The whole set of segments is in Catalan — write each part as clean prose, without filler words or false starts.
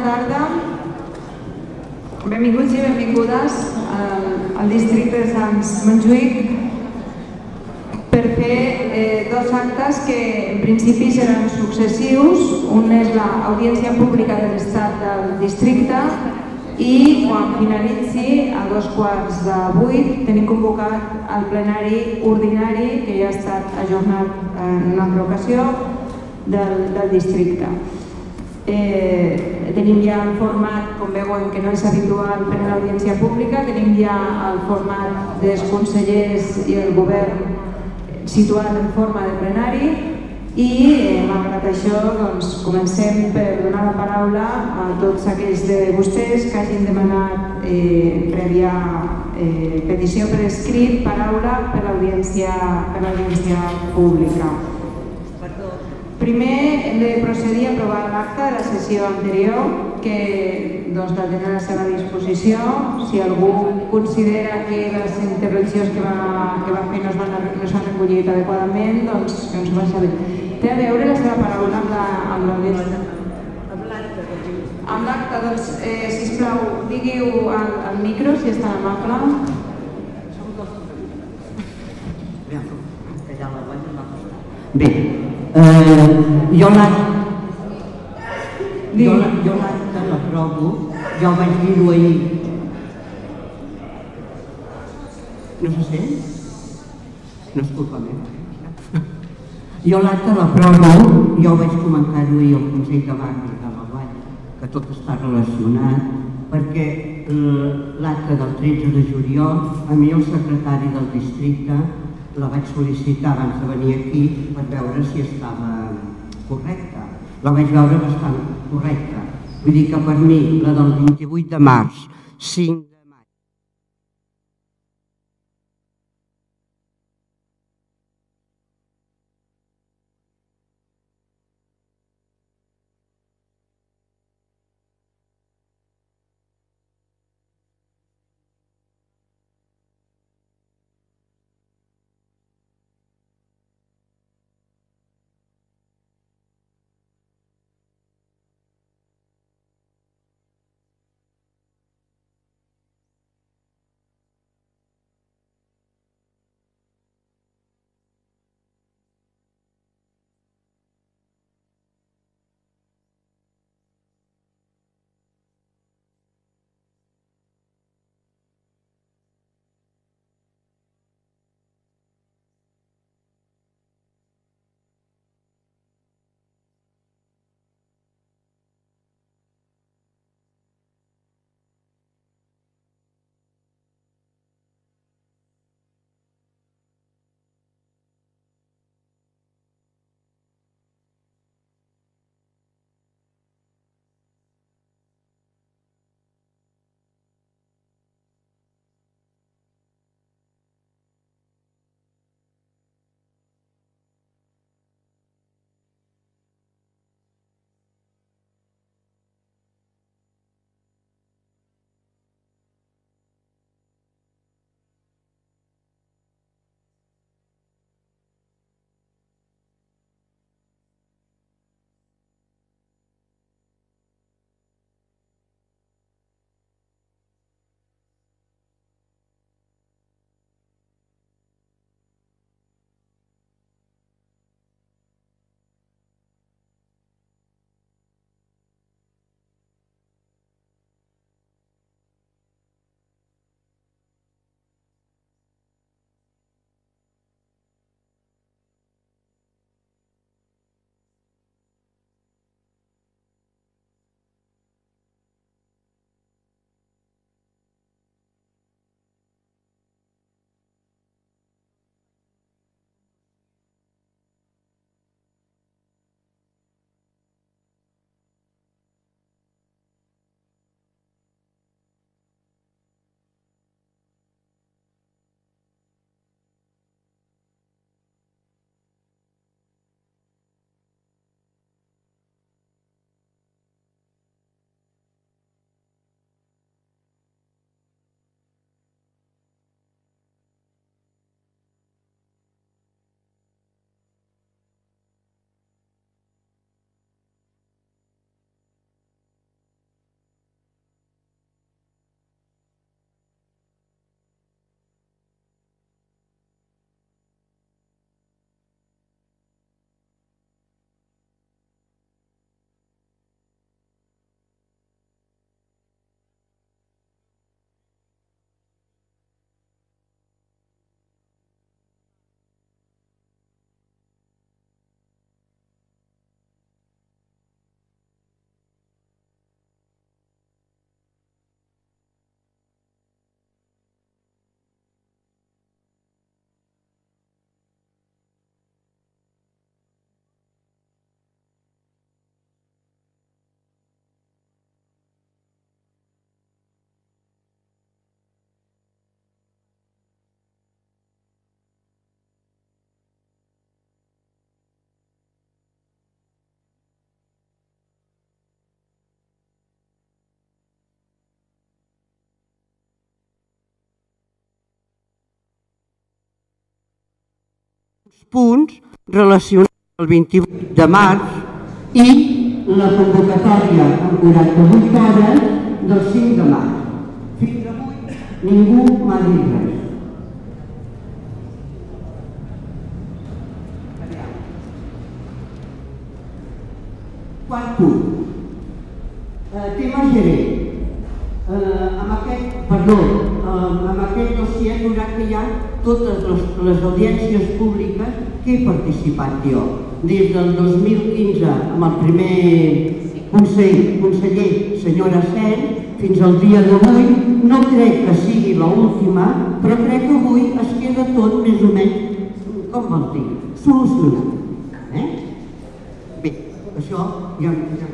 tarda. Benvinguts i benvingudes al districte de Sants Montjuïc per fer dos actes que en principi seran successius. Un és l'audiència pública de l'estat del districte i quan finalitzi a 7:15 tenim convocat el plenari ordinari que ja ha estat ajornat en una altra ocasió del districte. Tenim ja el format, com veuen que no és habitual per a l'audiència pública, tenim ja el format dels consellers i el govern situat en forma de plenari i malgrat això comencem per donar la paraula a tots aquells de vostès que hagin demanat prèvia petició per escrit, paraula per l'audiència pública. Primer hem de procedir a aprovar l'acte de la sessió anterior que la tenen a la seva disposició. Si algú considera que les intervencions que va fer no s'han recollit adequadament, doncs que ens ho faci saber. Té a veure la seva paraula amb l'audiència? Amb l'acte, doncs, sisplau, digui-ho al micro, si és tan amable. Bé, jo l'acte l'aprovo, ja ho vaig dir-ho ahir. No se sent? No és culpa meva. Jo l'acte l'aprovo, ja ho vaig comentar-ho ahir al Consell de Barri de la Vall, que tot està relacionat, perquè l'acte del 13 de juliol, a mi el secretari del districte la vaig sol·licitar abans de venir aquí per veure si estava correcta. La vaig veure bastant correcta. Vull dir que per mi, la del 28 de març, 5 punts relacionats amb el 28 de març i la convocatòria en 48 hores del 5 de març. Fins avui ningú m'ha dit res. Quart punt. Tema gerent. Amb aquest dossier veurà que hi ha totes les audiències públiques que he participat jo. Des del 2015 amb el primer conseller, senyora Sen, fins al dia d'avui. No crec que sigui l'última, però crec que avui es queda tot més o menys, com vol dir, solucionat. Bé, això ja em dirà.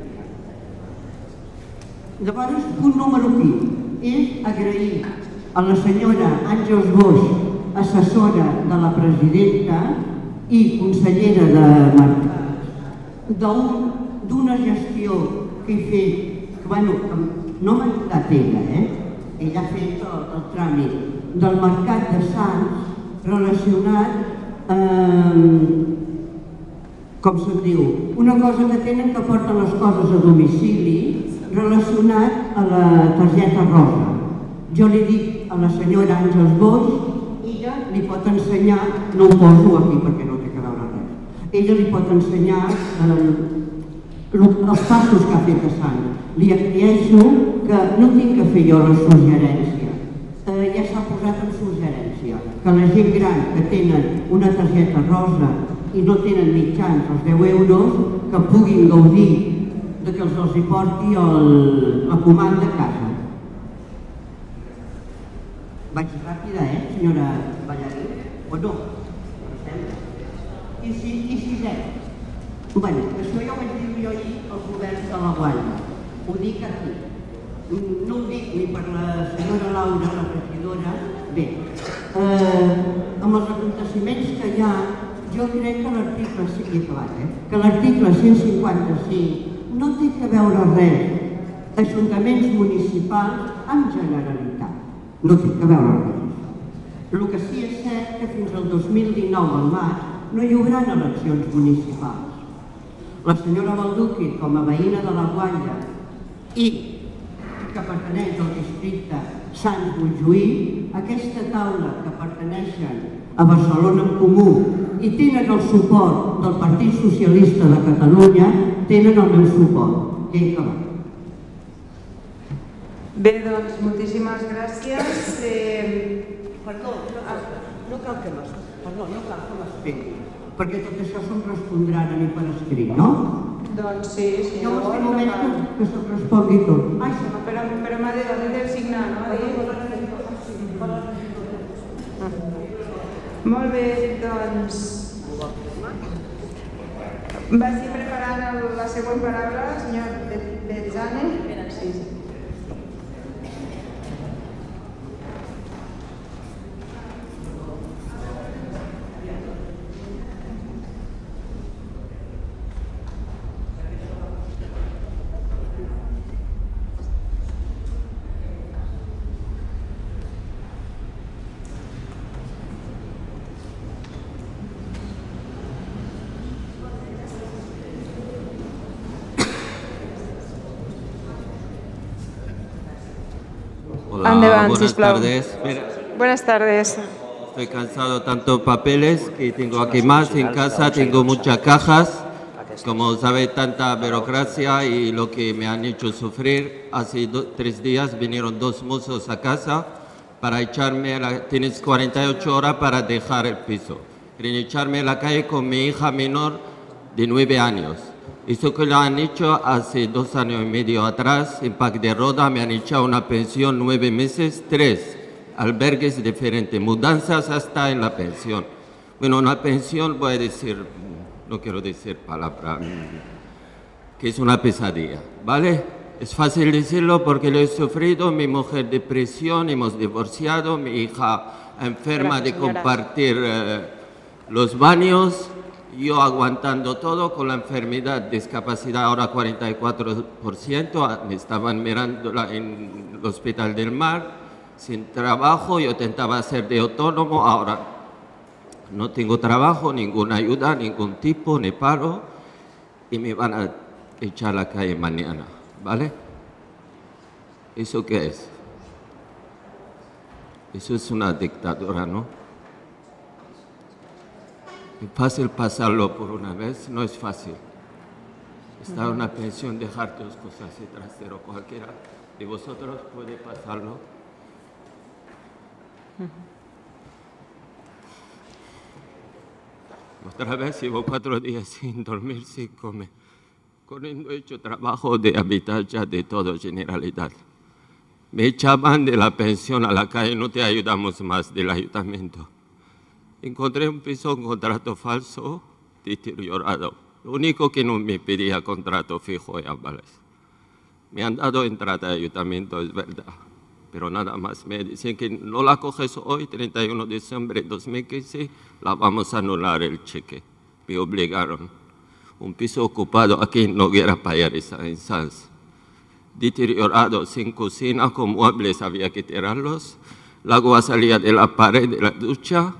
Llavors, punt número 5 és agrair a la senyora Àngels Boix, assessora de la presidenta i consellera de Mercats, d'una gestió que he fet, que no m'ha ajudat ella, ella ha fet el tràmit del Mercat de Sants relacionat com se'n diu, una cosa que tenen que porten les coses a domicili relacionat a la targeta rosa. Jo li dic a la senyora Àngels Boix, ella li pot ensenyar, no ho poso aquí perquè no té que veure res, ella li pot ensenyar els passos que ha fet a Sant. Li aclaeixo que no tinc que fer jo la suggerència, ja s'ha posat en suggerència, que la gent gran que tenen una targeta rosa i no tenen mitjans els 10 euros, que puguin gaudir que els hi porti la comanda a casa. Vaig ràpida, senyora Ballarí? O no? I sisè. Bé, això ja ho vaig dir jo ahir al govern de la Gualla. Ho dic aquí. No ho dic ni per la senyora Laura, la regidora. Bé, amb els aconteciments que hi ha, jo crec que l'article, sí, que l'article 155 no té que veure res d'ajuntaments municipals amb Generalitat. No té que veure res. El que sí és cert que fins al 2019, al maig, no hi haurà eleccions municipals. La senyora Balduqui, com a veïna de la Gualla i que pertaneix al districte Sants-Montjuïc, aquesta taula que pertaneixen a Barcelona en Comú i tenen el suport del Partit Socialista de Catalunya, tenen el meu suport. I he acabat. Bé, doncs, moltíssimes gràcies. Perdó, no cal que m'esperi, perquè tot això se'm respondrà a mi per escrit, no? Doncs sí, sí. Jo en aquest moment que se'm respongui tot. Però m'ha de signar, no? Molt bé, doncs... Vagi preparant la següent paraula, senyor Betzane. Sí. Hola, buenas tardes. Buenas tardes. Estoy cansado de tantos papeles que tengo aquí más. En casa tengo muchas cajas. Como sabe, tanta burocracia y lo que me han hecho sufrir. Hace 3 días vinieron 2 mozos a casa para echarme, tienes 48 horas para dejar el piso. Quieren echarme a la calle con mi hija menor de 9 años. Eso que lo han hecho hace 2 años y medio atrás, en Pac de Roda, me han echado una pensión 9 meses, 3 albergues diferentes, mudanzas hasta en la pensión. Bueno, una pensión, voy a decir, no quiero decir palabra, que es una pesadilla, ¿vale? Es fácil decirlo porque lo he sufrido, mi mujer depresión, hemos divorciado, mi hija enferma de compartir los baños. Yo aguantando todo con la enfermedad, discapacidad, ahora 44%, me estaban mirando en el Hospital del Mar, sin trabajo, yo intentaba ser de autónomo, ahora No tengo trabajo, ninguna ayuda, ningún tipo, ni paro, y me van a echar a la calle mañana, ¿vale? ¿Eso qué es? Eso es una dictadura, ¿no? Es fácil pasarlo por una vez, no es fácil. Estar en una pensión, dejar tus cosas y trasero, cualquiera de vosotros puede pasarlo. Otra vez llevo 4 días sin dormir, sin comer. Corriendo he hecho trabajo de Habitatge de todo, Generalidad. Me echaban de la pensión a la calle, no te ayudamos más del ayuntamiento. Encontré un piso, un contrato falso, deteriorado. Lo único que no me pedía contrato fijo y avales. Me han dado entrada de ayuntamiento, es verdad. Pero nada más, me dicen que no la coges hoy, 31 de diciembre de 2015, la vamos a anular el cheque. Me obligaron. Un piso ocupado aquí en Noguera Pallares, en Sanz. Deteriorado, sin cocina, con muebles había que tirarlos. El agua salía de la pared de la ducha.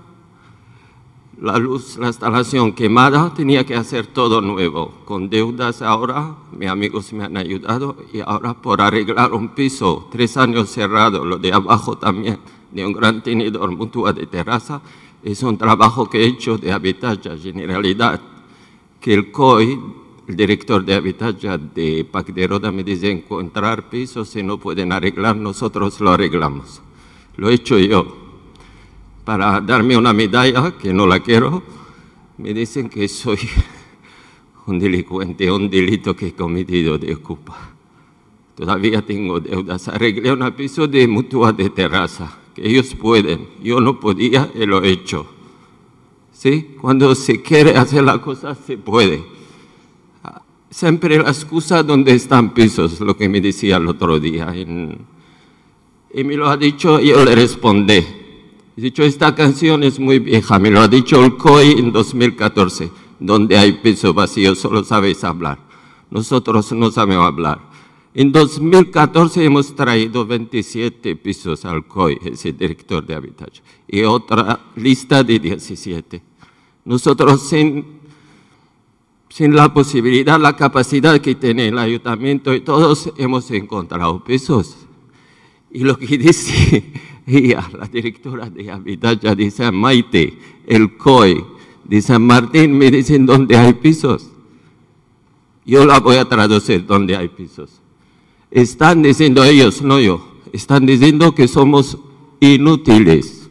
La luz, la instalación quemada, tenía que hacer todo nuevo. Con deudas ahora, mis amigos me han ayudado y ahora por arreglar un piso, 3 años cerrado, lo de abajo también, de un gran tenedor mutua de terraza, es un trabajo que he hecho de Habitatge, Generalidad, que el COI, el director de Habitatge de Parc de Roda me dice encontrar pisos, si no pueden arreglar, nosotros lo arreglamos. Lo he hecho yo. Para darme una medalla, que no la quiero, me dicen que soy un delincuente, un delito que he cometido de culpa. Todavía tengo deudas. Arreglé un piso de mutua de terraza, que ellos pueden, yo no podía y lo he hecho. ¿Sí? Cuando se quiere hacer la cosa, se puede. Siempre la excusa donde están pisos, lo que me decía el otro día. Y me lo ha dicho, yo le respondí. He dicho, esta canción es muy vieja, me lo ha dicho el COI en 2014, donde hay piso vacío, solo sabéis hablar. Nosotros no sabemos hablar. En 2014 hemos traído 27 pisos al COI, ese director de Habitatge, y otra lista de 17. Nosotros sin la posibilidad, la capacidad que tiene el ayuntamiento y todos hemos encontrado pisos. Y lo que dice ella, la directora de Habitatge, dice Maite, el COI de San Martín, me dicen dónde hay pisos. Yo la voy a traducir dónde hay pisos. Están diciendo ellos, no yo, están diciendo que somos inútiles.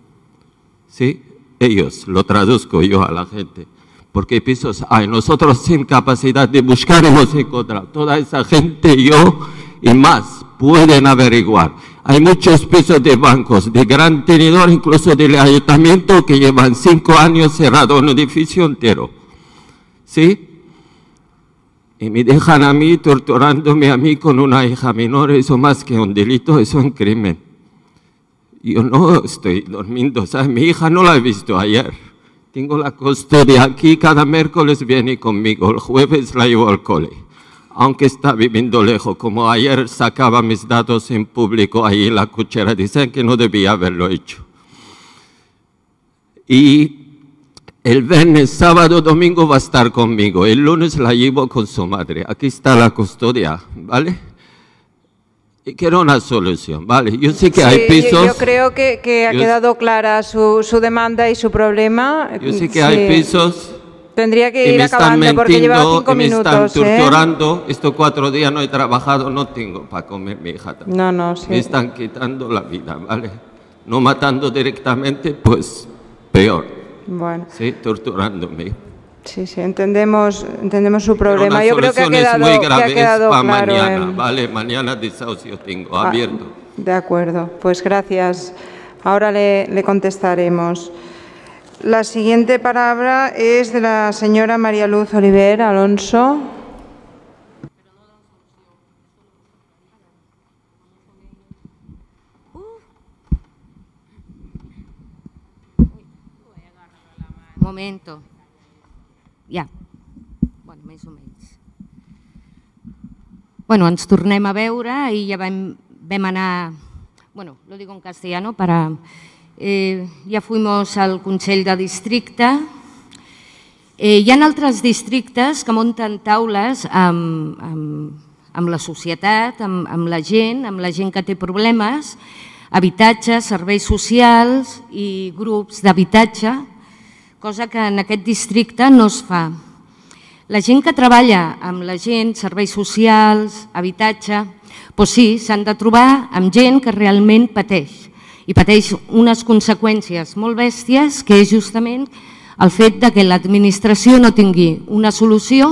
¿Sí? Ellos, lo traduzco yo a la gente. Porque pisos hay, nosotros sin capacidad de buscar hemos encontrado. Toda esa gente, yo y más, pueden averiguar. Hay muchos pisos de bancos, de gran tenedor, incluso del ayuntamiento, que llevan 5 años cerrado un edificio entero. ¿Sí? Y me dejan a mí torturándome a mí con una hija menor, eso más que un delito, eso es un crimen. Yo no estoy durmiendo, ¿sabes? Mi hija no la he visto ayer. Tengo la custodia aquí, cada miércoles viene conmigo, el jueves la llevo al cole. Aunque está viviendo lejos, como ayer sacaba mis datos en público ahí en la cochera, dicen que no debía haberlo hecho. Y el viernes, sábado, domingo va a estar conmigo, el lunes la llevo con su madre. Aquí está la custodia, ¿vale? Y quiero una solución, ¿vale? Yo sé que hay pisos. Yo creo que ha quedado clara su demanda y su problema. Yo sé que hay pisos. Tendría que ir acabando porque lleva 5 minutos. Me están torturando. Estos 4 días no he trabajado, no tengo para comer mi hija también. No, sí. Me están quitando la vida, ¿vale? No matando directamente, pues peor. Bueno. Sí, torturándome. Sí, entendemos su problema. Yo creo que ha quedado, muy grave, claro. Mañana, ¿vale? Mañana desahucio tengo abierto. De acuerdo, pues gracias. Ahora le contestaremos. La siguiente palabra es de la señora María Luz Oliver Alonso. Momento. Ja. Bueno, més o menys. Bueno, ens tornem a veure i ja vam anar, bueno, lo digo en castellano para Ya fuimos al Consell de Districte. Hi ha altres districtes que munten taules amb la societat, amb la gent que té problemes, habitatge, serveis socials i grups d'habitatge, cosa que en aquest districte no es fa. La gent que treballa amb la gent, serveis socials, habitatge, doncs sí, s'han de trobar amb gent que realment pateix i pateix unes conseqüències molt bèsties, que és justament el fet que l'administració no tingui una solució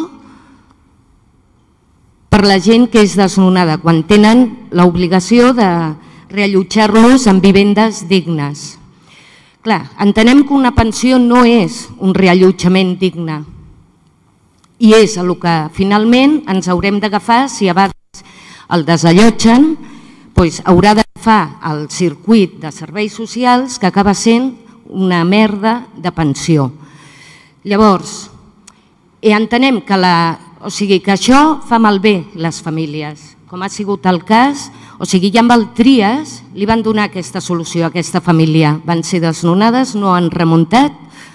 per la gent que és desnonada, quan tenen l'obligació de reallotjar-los en vivendes dignes. Clar, entenem que una pensió no és un reallotjament digne i és el que finalment ens haurem d'agafar si a vegades el desallotgen, doncs haurà d'agafar el circuit de serveis socials que acaba sent una merda de pensió. Llavors, entenem que això fa malbé les famílies, com ha sigut el cas, ja amb el Trias li van donar aquesta solució a aquesta família. Van ser desnonades, no han remuntat,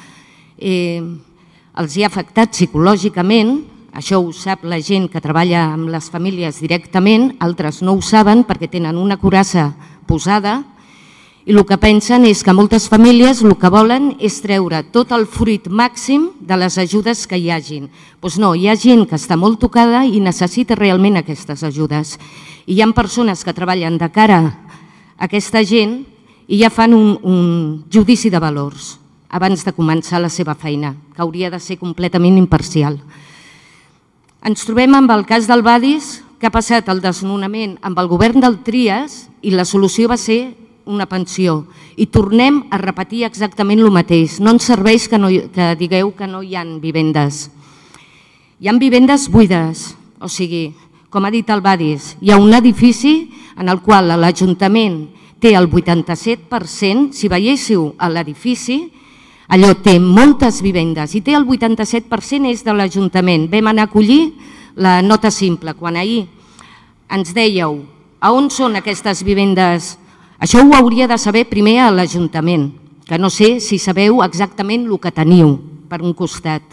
els hi ha afectat psicològicament, això ho sap la gent que treballa amb les famílies directament, altres no ho saben perquè tenen una curassa posada i el que pensen és que moltes famílies el que volen és treure tot el fruit màxim de les ajudes que hi hagin. Doncs no, hi ha gent que està molt tocada i necessita realment aquestes ajudes. I hi ha persones que treballen de cara a aquesta gent i ja fan un judici de valors abans de començar la seva feina, que hauria de ser completament imparcial. Ens trobem amb el cas del Badis, que ha passat el desnonament amb el govern del Trias i la solució va ser una pensió. I tornem a repetir exactament el mateix. No ens serveix que digueu que no hi ha vivendes. Hi ha vivendes buides, o sigui, com ha dit el Badis, hi ha un edifici en el qual l'Ajuntament té el 87%, si veiéssiu a l'edifici, allò té moltes vivendes i té el 87% és de l'Ajuntament. Vam anar a acollir la nota simple. Quan ahir ens dèieu a on són aquestes vivendes, això ho hauria de saber primer a l'Ajuntament, que no sé si sabeu exactament el que teniu per un costat.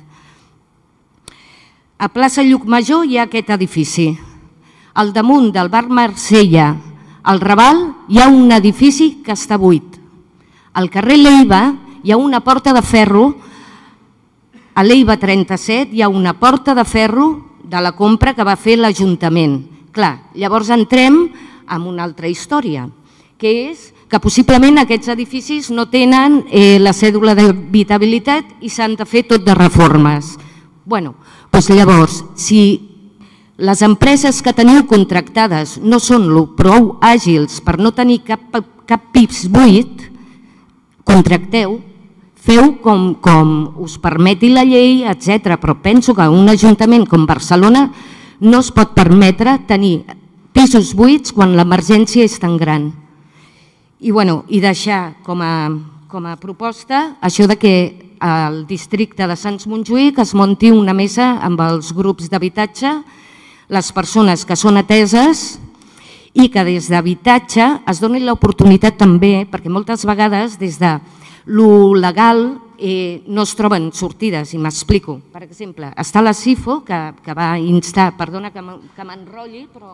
A plaça Llucmajor hi ha aquest edifici. Al damunt del bar Marsella, al Raval, hi ha un edifici que està buit. Al carrer Leiva hi ha una porta de ferro, a l'Eiva 37 hi ha una porta de ferro de la compra que va fer l'Ajuntament. Clar, llavors entrem en una altra història, que és que possiblement aquests edificis no tenen la cèdula d'habitabilitat i s'han de fer tot de reformes. Bé, doncs llavors, si les empreses que teniu contractades no són prou àgils per no tenir cap PIPS buit, contracteu, feu com us permeti la llei, etc. Però penso que un ajuntament com Barcelona no es pot permetre tenir pisos buits quan l'emergència és tan gran. I deixar com a proposta això que al districte de Sants Montjuïc es munti una mesa amb els grups d'habitatge, les persones que són ateses i que des d'habitatge es doni l'oportunitat també, perquè moltes vegades des de lo legal no es troben sortides, i m'explico. Per exemple, està la CIFO, que va instar, perdona que m'enrotlli, però...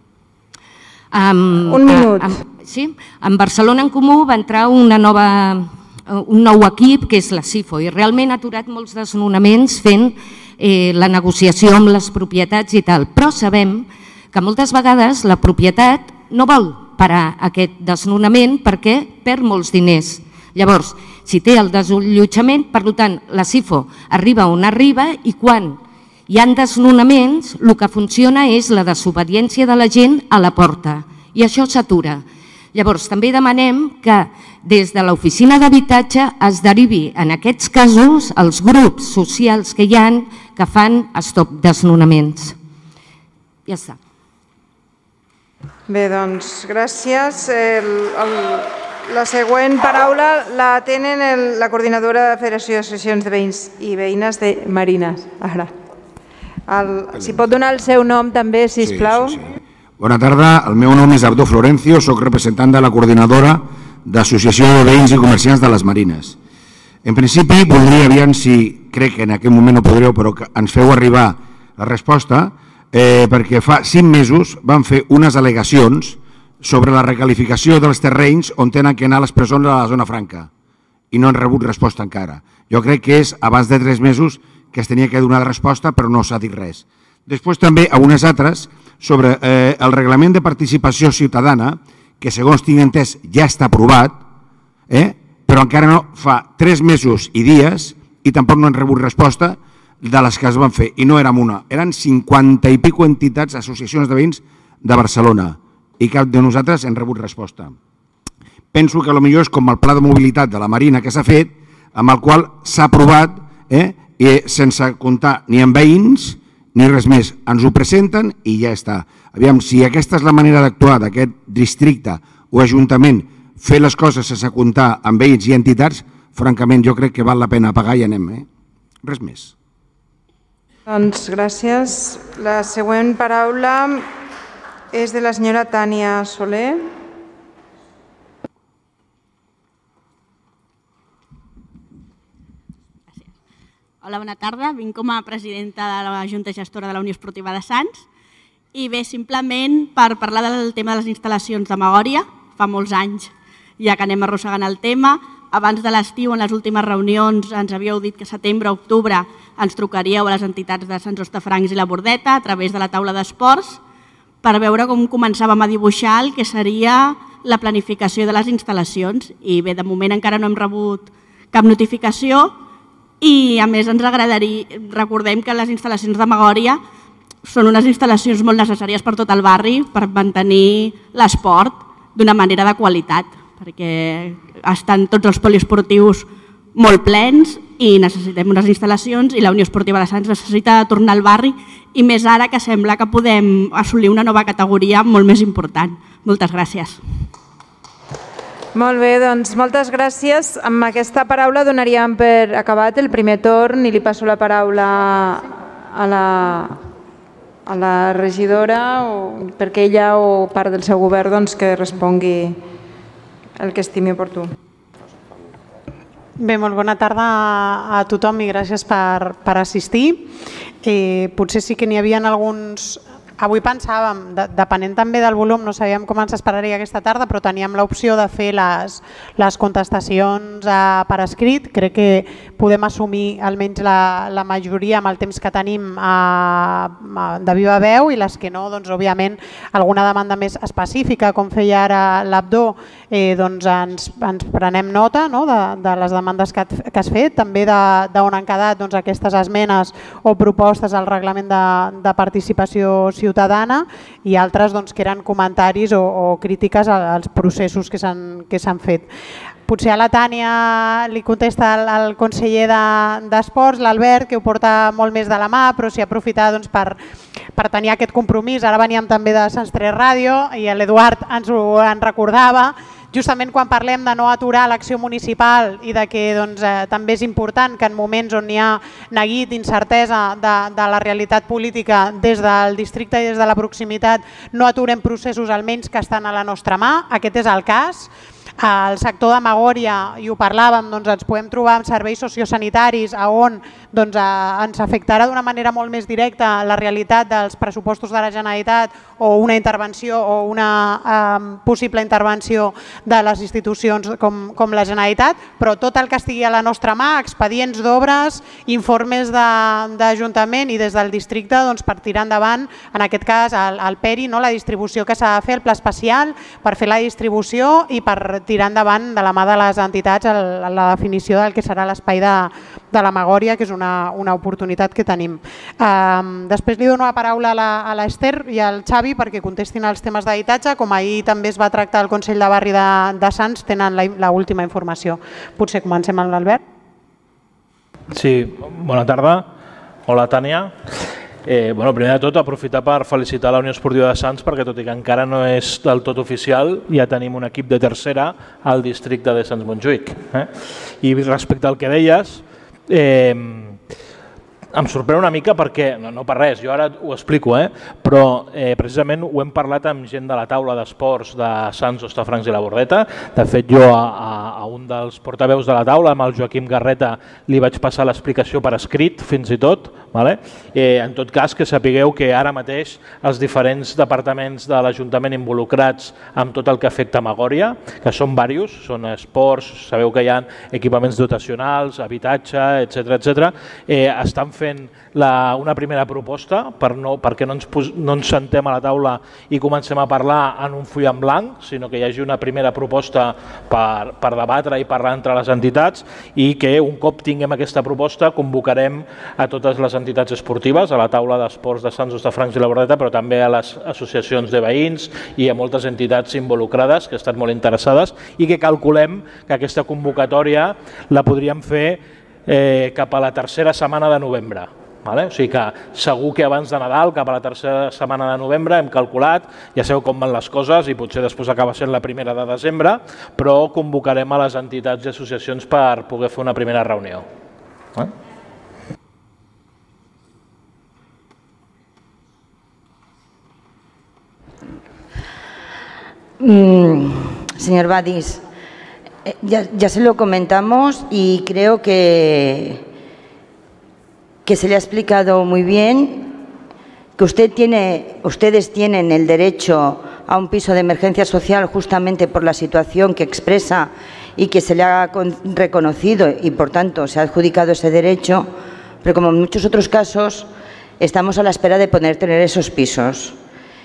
Un minut. Sí, en Barcelona en Comú va entrar un nou equip, que és la CIFO, i realment ha aturat molts desnonaments fent la negociació amb les propietats i tal. Però sabem que moltes vegades la propietat no vol parar aquest desnonament perquè perd molts diners. Llavors, si té el desallotjament, per tant, la CIFO arriba on arriba i quan hi ha desnonaments, el que funciona és la desobediència de la gent a la porta i això s'atura. Llavors, també demanem que des de l'oficina d'habitatge es derivi en aquests casos els grups socials que hi ha que fan stop desnonaments. Ja està. Bé, doncs, gràcies. La següent paraula la tenen la coordinadora de Federació d'Associacions de Veïns i Veïnes de Marines. Ara. Si pot donar el seu nom també, sisplau. Bona tarda, el meu nom és Abdo Florencio, soc representant de la coordinadora d'Associació de Veïns i Comerciants de les Marines. En principi, voldria, aviam si crec que en aquest moment no podreu, però que ens feu arribar la resposta, perquè fa 5 mesos van fer unes al·legacions sobre la recalificació dels terrenys on tenen que anar les persones a la zona franca i no han rebut resposta encara. Jo crec que és abans de 3 mesos que es tenia que donar la resposta, però no s'ha dit res. Després també algunes altres sobre el reglament de participació ciutadana, que segons tinc entès ja està aprovat, però encara no, fa 3 mesos i dies i tampoc no han rebut resposta de les que es van fer. I no érem una, eren 50 i pico entitats, associacions de veïns de Barcelona, i cap de nosaltres hem rebut resposta. Penso que potser és com el pla de mobilitat de la Marina que s'ha fet, amb el qual s'ha aprovat i sense comptar ni amb veïns ni res més. Ens ho presenten i ja està. Aviam, si aquesta és la manera d'actuar d'aquest districte o ajuntament, fer les coses sense comptar amb veïns i entitats, francament jo crec que val la pena pagar i anem. Res més. Doncs gràcies. La següent paraula és de la senyora Tània Soler. Hola, bona tarda. Vinc com a presidenta de la Junta Gestora de la Unió Esportiva de Sants i bé, simplement per parlar del tema de les instal·lacions de Magòria. Fa molts anys ja que anem arrossegant el tema. Abans de l'estiu, en les últimes reunions, ens havíeu dit que setembre o octubre ens trucaríeu a les entitats de Sant Hostafrancs i la Bordeta a través de la taula d'esports per veure com començàvem a dibuixar el que seria la planificació de les instal·lacions. I bé, de moment encara no hem rebut cap notificació i a més ens agradaria, recordem que les instal·lacions de Magòria són unes instal·lacions molt necessàries per tot el barri per mantenir l'esport d'una manera de qualitat, perquè estan tots els poliesportius molt plens i necessitem unes instal·lacions i la Unió Esportiva de Sants necessita tornar al barri i més ara que sembla que podem assolir una nova categoria molt més important. Moltes gràcies. Molt bé, doncs moltes gràcies. Amb aquesta paraula donaríem per acabat el primer torn i li passo la paraula a la regidora perquè ella o part del seu govern que respongui el que estimi oportú. Bé, molt bona tarda a tothom i gràcies per assistir. Potser sí que n'hi havia alguns... Avui pensàvem, depenent també del volum, no sabíem com ens esperaria aquesta tarda, però teníem l'opció de fer les contestacions per escrit. Crec que podem assumir almenys la majoria amb el temps que tenim de viva veu i les que no, doncs, òbviament, alguna demanda més específica, com feia ara l'Abdó, doncs ens prenem nota de les demandes que has fet, també d'on han quedat aquestes esmenes o propostes al reglament de participació ciutadana i altres que eren comentaris o crítiques als processos que s'han fet. Potser a la Tània li contesta el conseller d'Esports, l'Albert, que ho porta molt més de la mà, però s'hi aprofita per tenir aquest compromís. Ara veníem també de Sants 3 Ràdio i l'Eduard ens ho recordava. Justament quan parlem de no aturar l'acció municipal i de que també és important que en moments on hi ha neguit, incertesa de la realitat política des del districte i des de la proximitat, no aturem processos almenys que estan a la nostra mà. Aquest és el cas. Al sector de Magòria, i ho parlàvem, ens podem trobar amb serveis sociosanitaris on ens afectarà d'una manera molt més directa la realitat dels pressupostos de la Generalitat o una intervenció o una possible intervenció de les institucions com la Generalitat, però tot el que estigui a la nostra mà, expedients d'obres, informes d'Ajuntament i des del districte per tirar endavant, en aquest cas el PERI, la distribució que s'ha de fer, el pla especial, per fer la distribució i per tirar endavant de la mà de les entitats la definició del que serà l'espai de la Magòria, que és una oportunitat que tenim. Després li dono la paraula a l'Ester i al Xavi perquè contestin els temes d'habitatge. Com ahir també es va tractar al Consell de Barri de Sants, tenen l'última informació. Potser comencem amb l'Albert. Sí, bona tarda. Hola, Tània. Primer de tot, aprofitar per felicitar la Unió Esportiva de Sants perquè, tot i que encara no és del tot oficial, ja tenim un equip de tercera al districte de Sants Montjuïc. I respecte al que deies, Em sorprèn una mica perquè, no per res, jo ara ho explico, però precisament ho hem parlat amb gent de la taula d'esports de Sants, Hostafrancs i la Bordeta. De fet, jo a un dels portaveus de la taula, amb el Joaquim Garreta, li vaig passar l'explicació per escrit, fins i tot. En tot cas, que sapigueu que ara mateix els diferents departaments de l'Ajuntament involucrats amb tot el que afecta Magòria, que són diversos, són esports, sabeu que hi ha equipaments dotacionals, habitatge, etc., estan fent una primera proposta perquè no ens sentem a la taula i comencem a parlar en un full en blanc, sinó que hi hagi una primera proposta per debatre i parlar entre les entitats, i que un cop tinguem aquesta proposta convocarem a totes les entitats esportives, a la taula d'esports de Sants, Hostafrancs i la Bordeta, però també a les associacions de veïns i a moltes entitats involucrades que estan molt interessades, i que calculem que aquesta convocatòria la podríem fer cap a la tercera setmana de novembre. O sigui que segur que abans de Nadal, cap a la tercera setmana de novembre, hem calculat, ja sabeu com van les coses i potser després acaba sent la primera de desembre, però convocarem a les entitats i associacions per poder fer una primera reunió. Señor Badis, ya se lo comentamos y creo que se le ha explicado muy bien que ustedes tienen el derecho a un piso de emergencia social justamente por la situación que expresa y que se le ha reconocido y por tanto se ha adjudicado ese derecho, pero como en muchos otros casos estamos a la espera de poder tener esos pisos.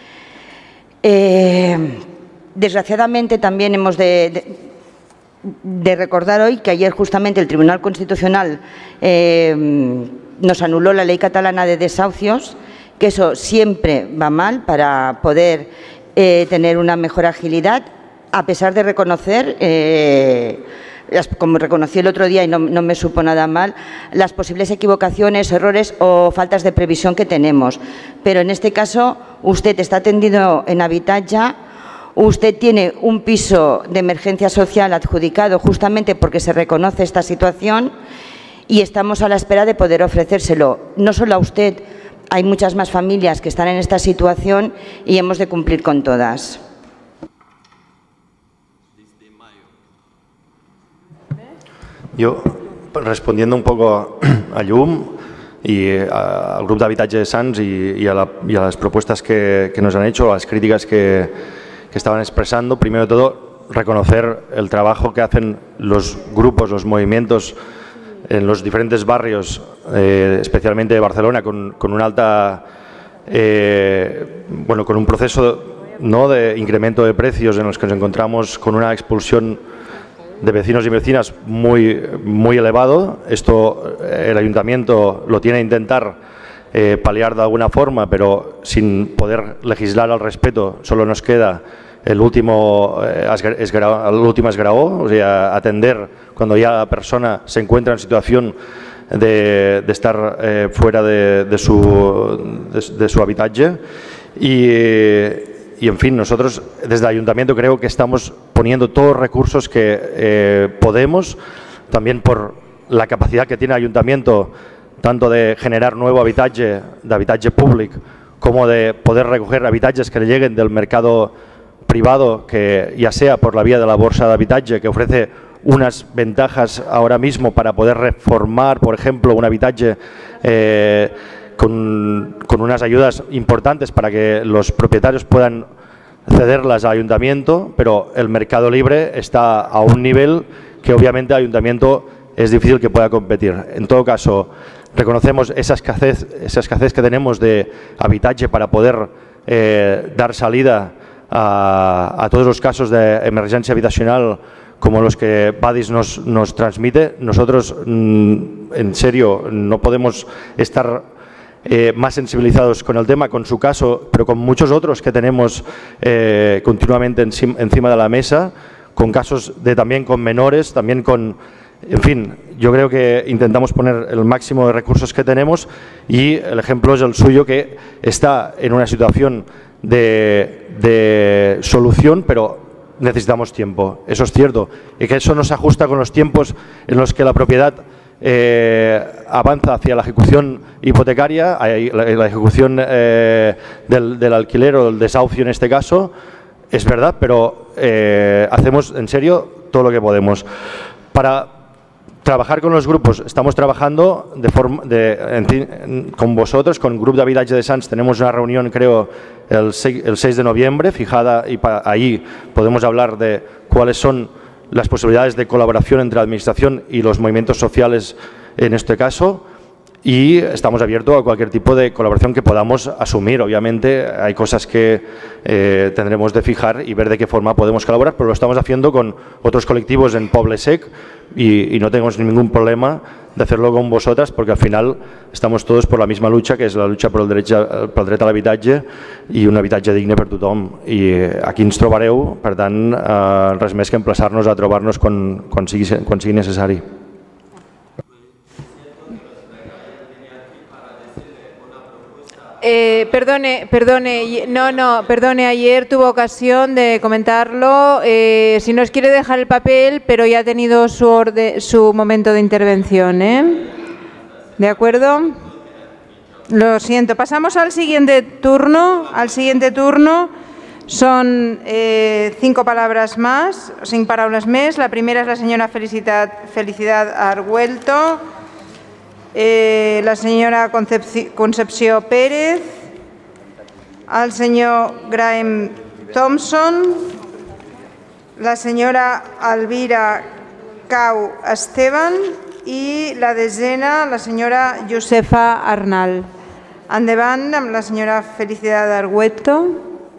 Desgraciadamente también hemos de recordar hoy que ayer justamente el Tribunal Constitucional nos anuló la Ley Catalana de Desahucios, que eso siempre va mal para poder tener una mejor agilidad, a pesar de reconocer, como reconocí el otro día y no me supo nada mal, las posibles equivocaciones, errores o faltas de previsión que tenemos. Pero en este caso usted está atendido en Habitatge. Usted tiene un piso de emergencia social adjudicado justamente porque se reconoce esta situación y estamos a la espera de poder ofrecérselo. No solo a usted, hay muchas más familias que están en esta situación y hemos de cumplir con todas. Yo, respondiendo un poco a Llum y al grupo de Habitatge de Sants y a las propuestas que nos han hecho, a las críticas que estaban expresando, primero de todo, reconocer el trabajo que hacen los grupos, los movimientos en los diferentes barrios, especialmente de Barcelona, con un alta, con un proceso de incremento de precios en los que nos encontramos con una expulsión de vecinos y vecinas muy elevado. Esto el ayuntamiento lo tiene que intentar paliar de alguna forma, pero sin poder legislar al respecto. Solo nos queda el último esgraó, o sea, atender cuando ya la persona se encuentra en situación de estar fuera de su habitatge. Y en fin, nosotros desde el ayuntamiento creo que estamos poniendo todos los recursos que podemos, también por la capacidad que tiene el ayuntamiento tanto de generar nuevo habitatge, de habitatge público, como de poder recoger habitatges que le lleguen del mercado privado, que ya sea por la vía de la bolsa de habitatge, que ofrece unas ventajas ahora mismo para poder reformar, por ejemplo, un habitatge con unas ayudas importantes para que los propietarios puedan cederlas al ayuntamiento, pero el mercado libre está a un nivel que obviamente el ayuntamiento es difícil que pueda competir. En todo caso, reconocemos esa escasez que tenemos de habitatge para poder dar salida a todos los casos de emergencia habitacional como los que Badis nos transmite. Nosotros, en serio, no podemos estar más sensibilizados con el tema, con su caso, pero con muchos otros que tenemos continuamente encima de la mesa, con casos también con menores, también con... En fin, yo creo que intentamos poner el máximo de recursos que tenemos y el ejemplo es el suyo, que está en una situación de solución, pero necesitamos tiempo. Eso es cierto. Y que eso no se ajusta con los tiempos en los que la propiedad avanza hacia la ejecución hipotecaria, la ejecución del alquiler o del desahucio en este caso, es verdad, pero hacemos en serio todo lo que podemos. Para trabajar con los grupos, estamos trabajando con vosotros, con el Grupo de Habitatge de Sants. Tenemos una reunión, creo, el 6 de noviembre, fijada, y ahí podemos hablar de cuáles son las posibilidades de colaboración entre la Administración y los movimientos sociales en este caso. Y estamos abiertos a cualquier tipo de colaboración que podamos asumir. Obviamente hay cosas que tendremos de fijar y ver de qué forma podemos colaborar, pero lo estamos haciendo con otros colectivos en Poble Sec y no tenemos ningún problema de hacerlo con vosotras, porque al final estamos todos por la misma lucha, que és la lucha pel dret a l'habitatge i un habitatge digne per tothom. I aquí ens trobareu, per tant, res més que emplaçar-nos a trobar-nos quan sigui necessari. Perdone, ayer tuvo ocasión de comentarlo. Si nos quiere dejar el papel, pero ya ha tenido su momento de intervención, ¿de acuerdo? Lo siento. Pasamos al siguiente turno. Son 5 palabras más, 5 paraules més. La primera és la senyora Felicidad Arguelto, la senyora Concepció Pérez, el senyor Graham Thompson, la senyora Elvira Cau Esteban i la desena, la senyora Josefa Arnal. Endavant amb la senyora Felicidad Arguelto.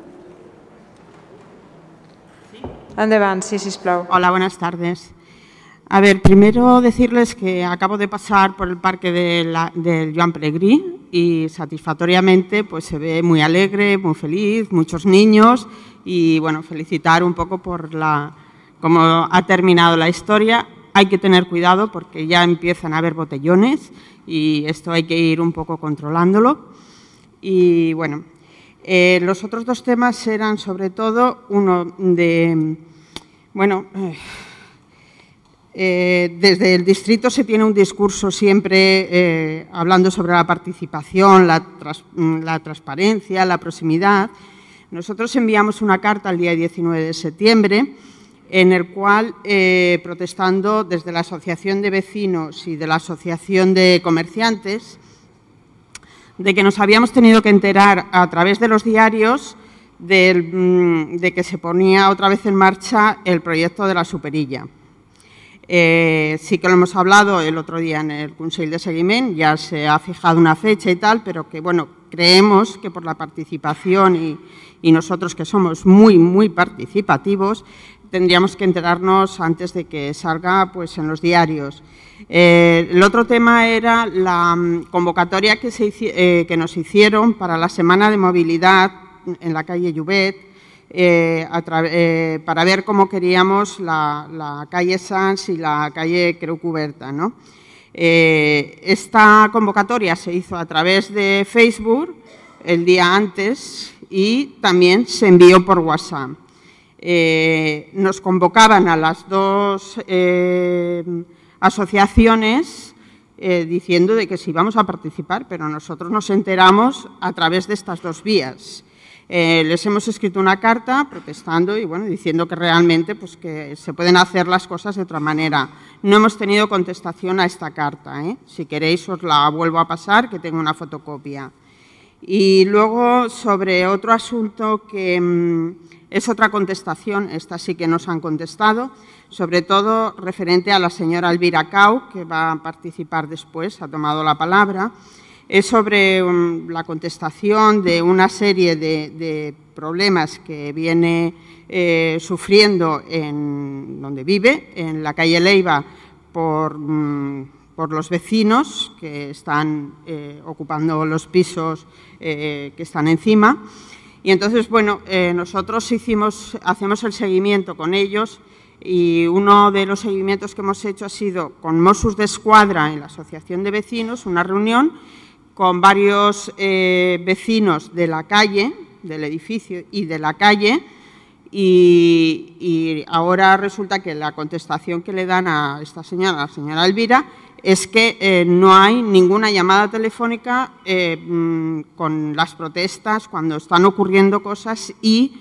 Endavant, sí, sisplau. Hola, buenas tardes. A ver, primero decirles que acabo de pasar por el parque del Joan Pelegrí y satisfactoriamente pues se ve muy alegre, muy feliz, muchos niños y bueno, felicitar un poco por cómo ha terminado la historia. Hay que tener cuidado porque ya empiezan a haber botellones y esto hay que ir un poco controlándolo. Y bueno, los otros 2 temas eran sobre todo uno de, bueno, desde el distrito se tiene un discurso siempre hablando sobre la participación, la transparencia, la proximidad. Nosotros enviamos una carta el día 19 de septiembre en el cual, protestando desde la Asociación de Vecinos y de la Asociación de Comerciantes, de que nos habíamos tenido que enterar a través de los diarios de que se ponía otra vez en marcha el proyecto de la Superilla. Sí que lo hemos hablado el otro día en el Consell de Seguiment, ya se ha fijado una fecha y tal, pero que bueno, creemos que por la participación y nosotros que somos muy, muy participativos, tendríamos que enterarnos antes de que salga pues, en los diarios. El otro tema era la convocatoria que nos hicieron para la Semana de Movilidad en la calle Llobet, para ver cómo queríamos la calle Sants y la calle Creu Coberta, ¿no? Esta convocatoria se hizo a través de Facebook el día antes y también se envió por WhatsApp. Nos convocaban a las 2 asociaciones diciendo de que sí íbamos a participar, pero nosotros nos enteramos a través de estas 2 vías. Les hemos escrito una carta protestando y bueno, diciendo que realmente pues, que se pueden hacer las cosas de otra manera. No hemos tenido contestación a esta carta. Si queréis os la vuelvo a pasar, que tengo una fotocopia. Y luego sobre otro asunto que es otra contestación, esta sí que nos han contestado, sobre todo referente a la señora Elvira Cau, que va a participar después, ha tomado la palabra. Es sobre la contestación de una serie de problemas que viene sufriendo en donde vive, en la calle Leiva, por los vecinos que están ocupando los pisos que están encima. Y entonces, bueno, nosotros hacemos el seguimiento con ellos y uno de los seguimientos que hemos hecho ha sido con Mossos d'Esquadra en la Asociación de Vecinos, una reunión con varios vecinos de la calle, del edificio y de la calle, y ahora resulta que la contestación que le dan a esta señora, la señora Elvira, es que no hay ninguna llamada telefónica con las protestas cuando están ocurriendo cosas y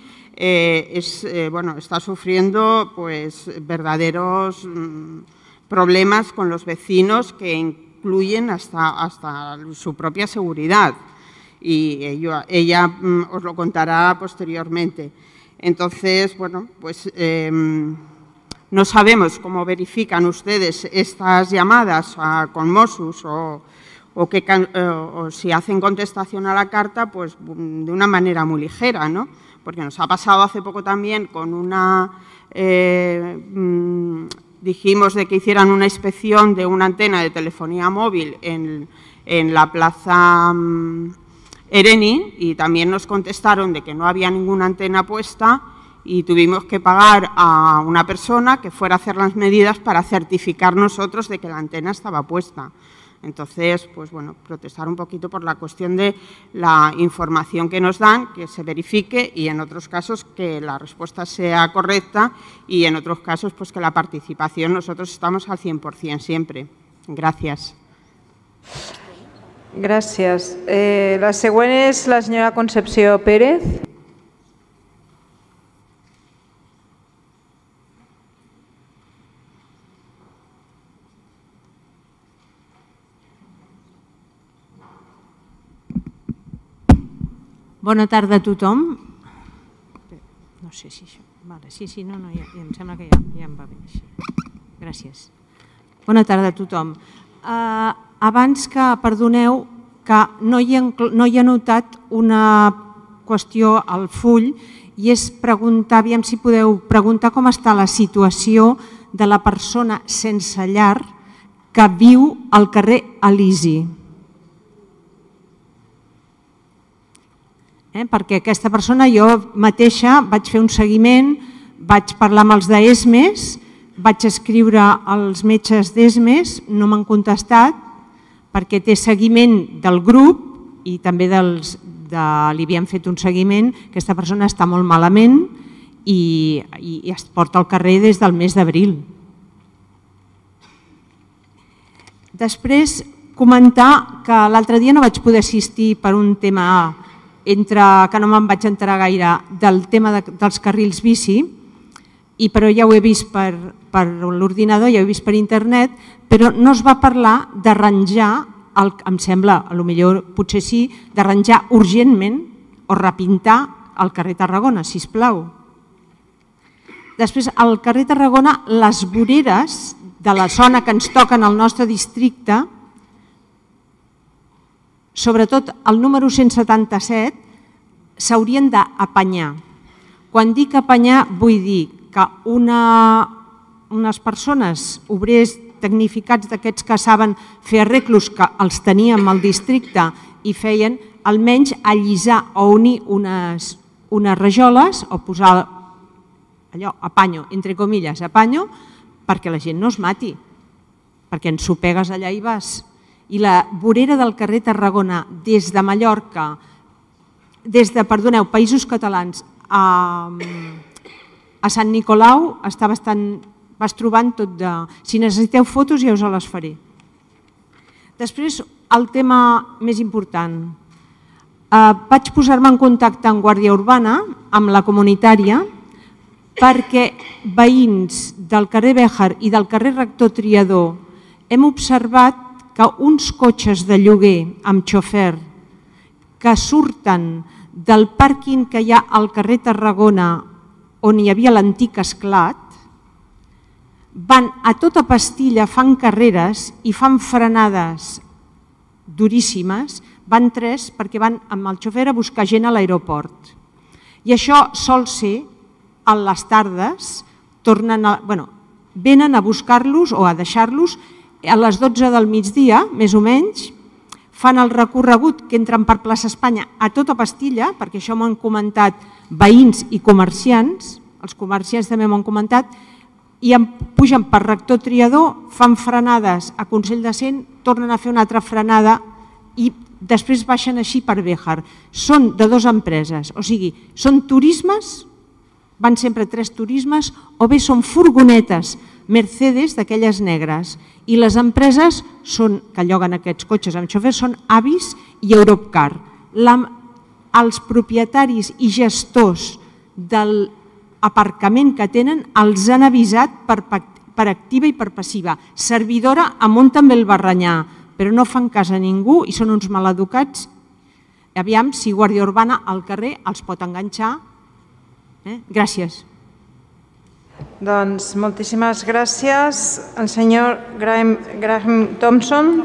está sufriendo pues, verdaderos problemas con los vecinos que incluyen hasta su propia seguridad. Y ella os lo contará posteriormente. Entonces, bueno, pues no sabemos cómo verifican ustedes estas llamadas con Mossos o si hacen contestación a la carta, pues de una manera muy ligera, ¿no? Porque nos ha pasado hace poco también con una... dijimos de que hicieran una inspección de una antena de telefonía móvil en la plaza Ereni y también nos contestaron de que no había ninguna antena puesta y tuvimos que pagar a una persona que fuera a hacer las medidas para certificar nosotros de que la antena estaba puesta. Entonces, pues bueno, protestar un poquito por la cuestión de la información que nos dan, que se verifique y en otros casos que la respuesta sea correcta y en otros casos pues que la participación nosotros estamos al 100% siempre. Gràcies. Gràcies. La següent és la senyora Concepció Pérez. Bona tarda a tothom. No sé si això... Sí, no, em sembla que ja em va bé així. Gràcies. Bona tarda a tothom. Abans que, perdoneu, que no hi he notat una qüestió al full i és preguntar, aviam si podeu preguntar com està la situació de la persona sense llar que viu al carrer Elisi. Perquè aquesta persona, jo mateixa vaig fer un seguiment, vaig parlar amb els d'ESMES, vaig escriure als metges d'ESMES, no m'han contestat perquè té seguiment del grup i també li havien fet un seguiment, aquesta persona està molt malament i es porta al carrer des del mes d'abril. Després, comentar que l'altre dia no vaig poder assistir per un tema que no me'n vaig enterar gaire del tema dels carrils bici, però ja ho he vist per l'ordinador, ja ho he vist per internet, però no es va parlar d'arranjar, em sembla, potser sí, d'arranjar urgentment o repintar el carrer Tarragona, sisplau. Després, al carrer Tarragona, les voreres de la zona que ens toquen al nostre districte, sobretot el número 177, s'haurien d'apanyar. Quan dic apanyar, vull dir que unes persones, obrers tecnificats d'aquests que saben fer arreglos, que els teníem al districte i feien, almenys allisar o unir unes rajoles o posar allò, apanyo, entre comilles, apanyo, perquè la gent no es mati, perquè ensopegues allà i vas. I la vorera del carrer Tarragona des de Mallorca, Països Catalans a Sant Nicolau està bastant, vas trobant tot de... Si necessiteu fotos ja us les faré. Després, el tema més important. Vaig posar-me en contacte amb Guàrdia Urbana, amb la comunitària, perquè veïns del carrer Béjar i del carrer Rector Triador hem observat que uns cotxes de lloguer amb xofer que surten del pàrquing que hi ha al carrer Tarragona on hi havia l'antic esclat, van a tota pastilla, fan carreres i fan frenades duríssimes, van 3 perquè van amb el xofer a buscar gent a l'aeroport. I això sol ser a les tardes, venen a buscar-los o a deixar-los a les 12 del migdia, més o menys, fan el recorregut que entren per plaça Espanya a tota pastilla, perquè això m'ho han comentat veïns i comerciants, els comerciants també m'ho han comentat, i pugen per Rector Triador, fan frenades a Consell de Cent, tornen a fer una altra frenada i després baixen així per Béjar. Són de 2 empreses, o sigui, són turismes van sempre 3 turismes, o bé són furgonetes Mercedes d'aquelles negres. I les empreses que lloguen aquests cotxes amb xofers són Avis i Europcar. Els propietaris i gestors de l'aparcament que tenen els han avisat per activa i per passiva. Servidora amunt també el va renyar, però no fan cas a ningú i són uns maleducats. Aviam si Guàrdia Urbana al carrer els pot enganxar. Gràcies. Doncs moltíssimes gràcies. El senyor Graham Thompson.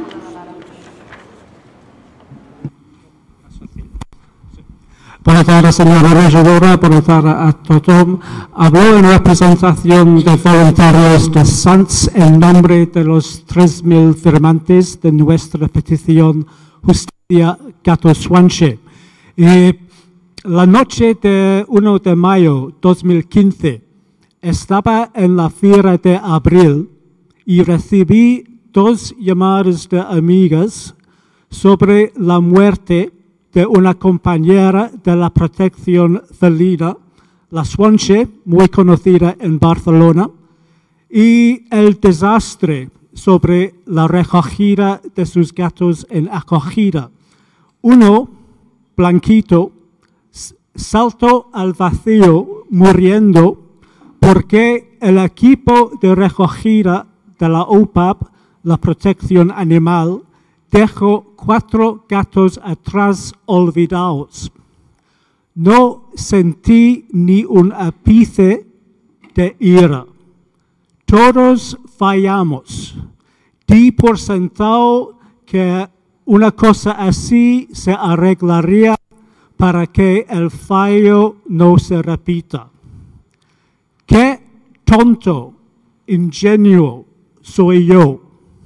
Buenas tardes, señora regidora. Buenas tardes a todos. Hablo en representación de voluntarios de Sants en nombre de los 3.000 firmantes de nuestra petición Justicia Gato Swanche. La noche de 1 de mayo 2015 estaba en la Feria de Abril y recibí 2 llamadas de amigas sobre la muerte de una compañera de la protección felina, la Swanche, muy conocida en Barcelona, y el desastre sobre la recogida de sus gatos en acogida. Uno, Blanquito, saltó al vacío muriendo porque el equipo de recogida de la OPAP, la protección animal, dejó 4 gatos atrás olvidados. No sentí ni un ápice de ira. Todos fallamos. Di por sentado que una cosa así se arreglaría para que el fallo no se repita. Qué tonto, ingenuo soy yo.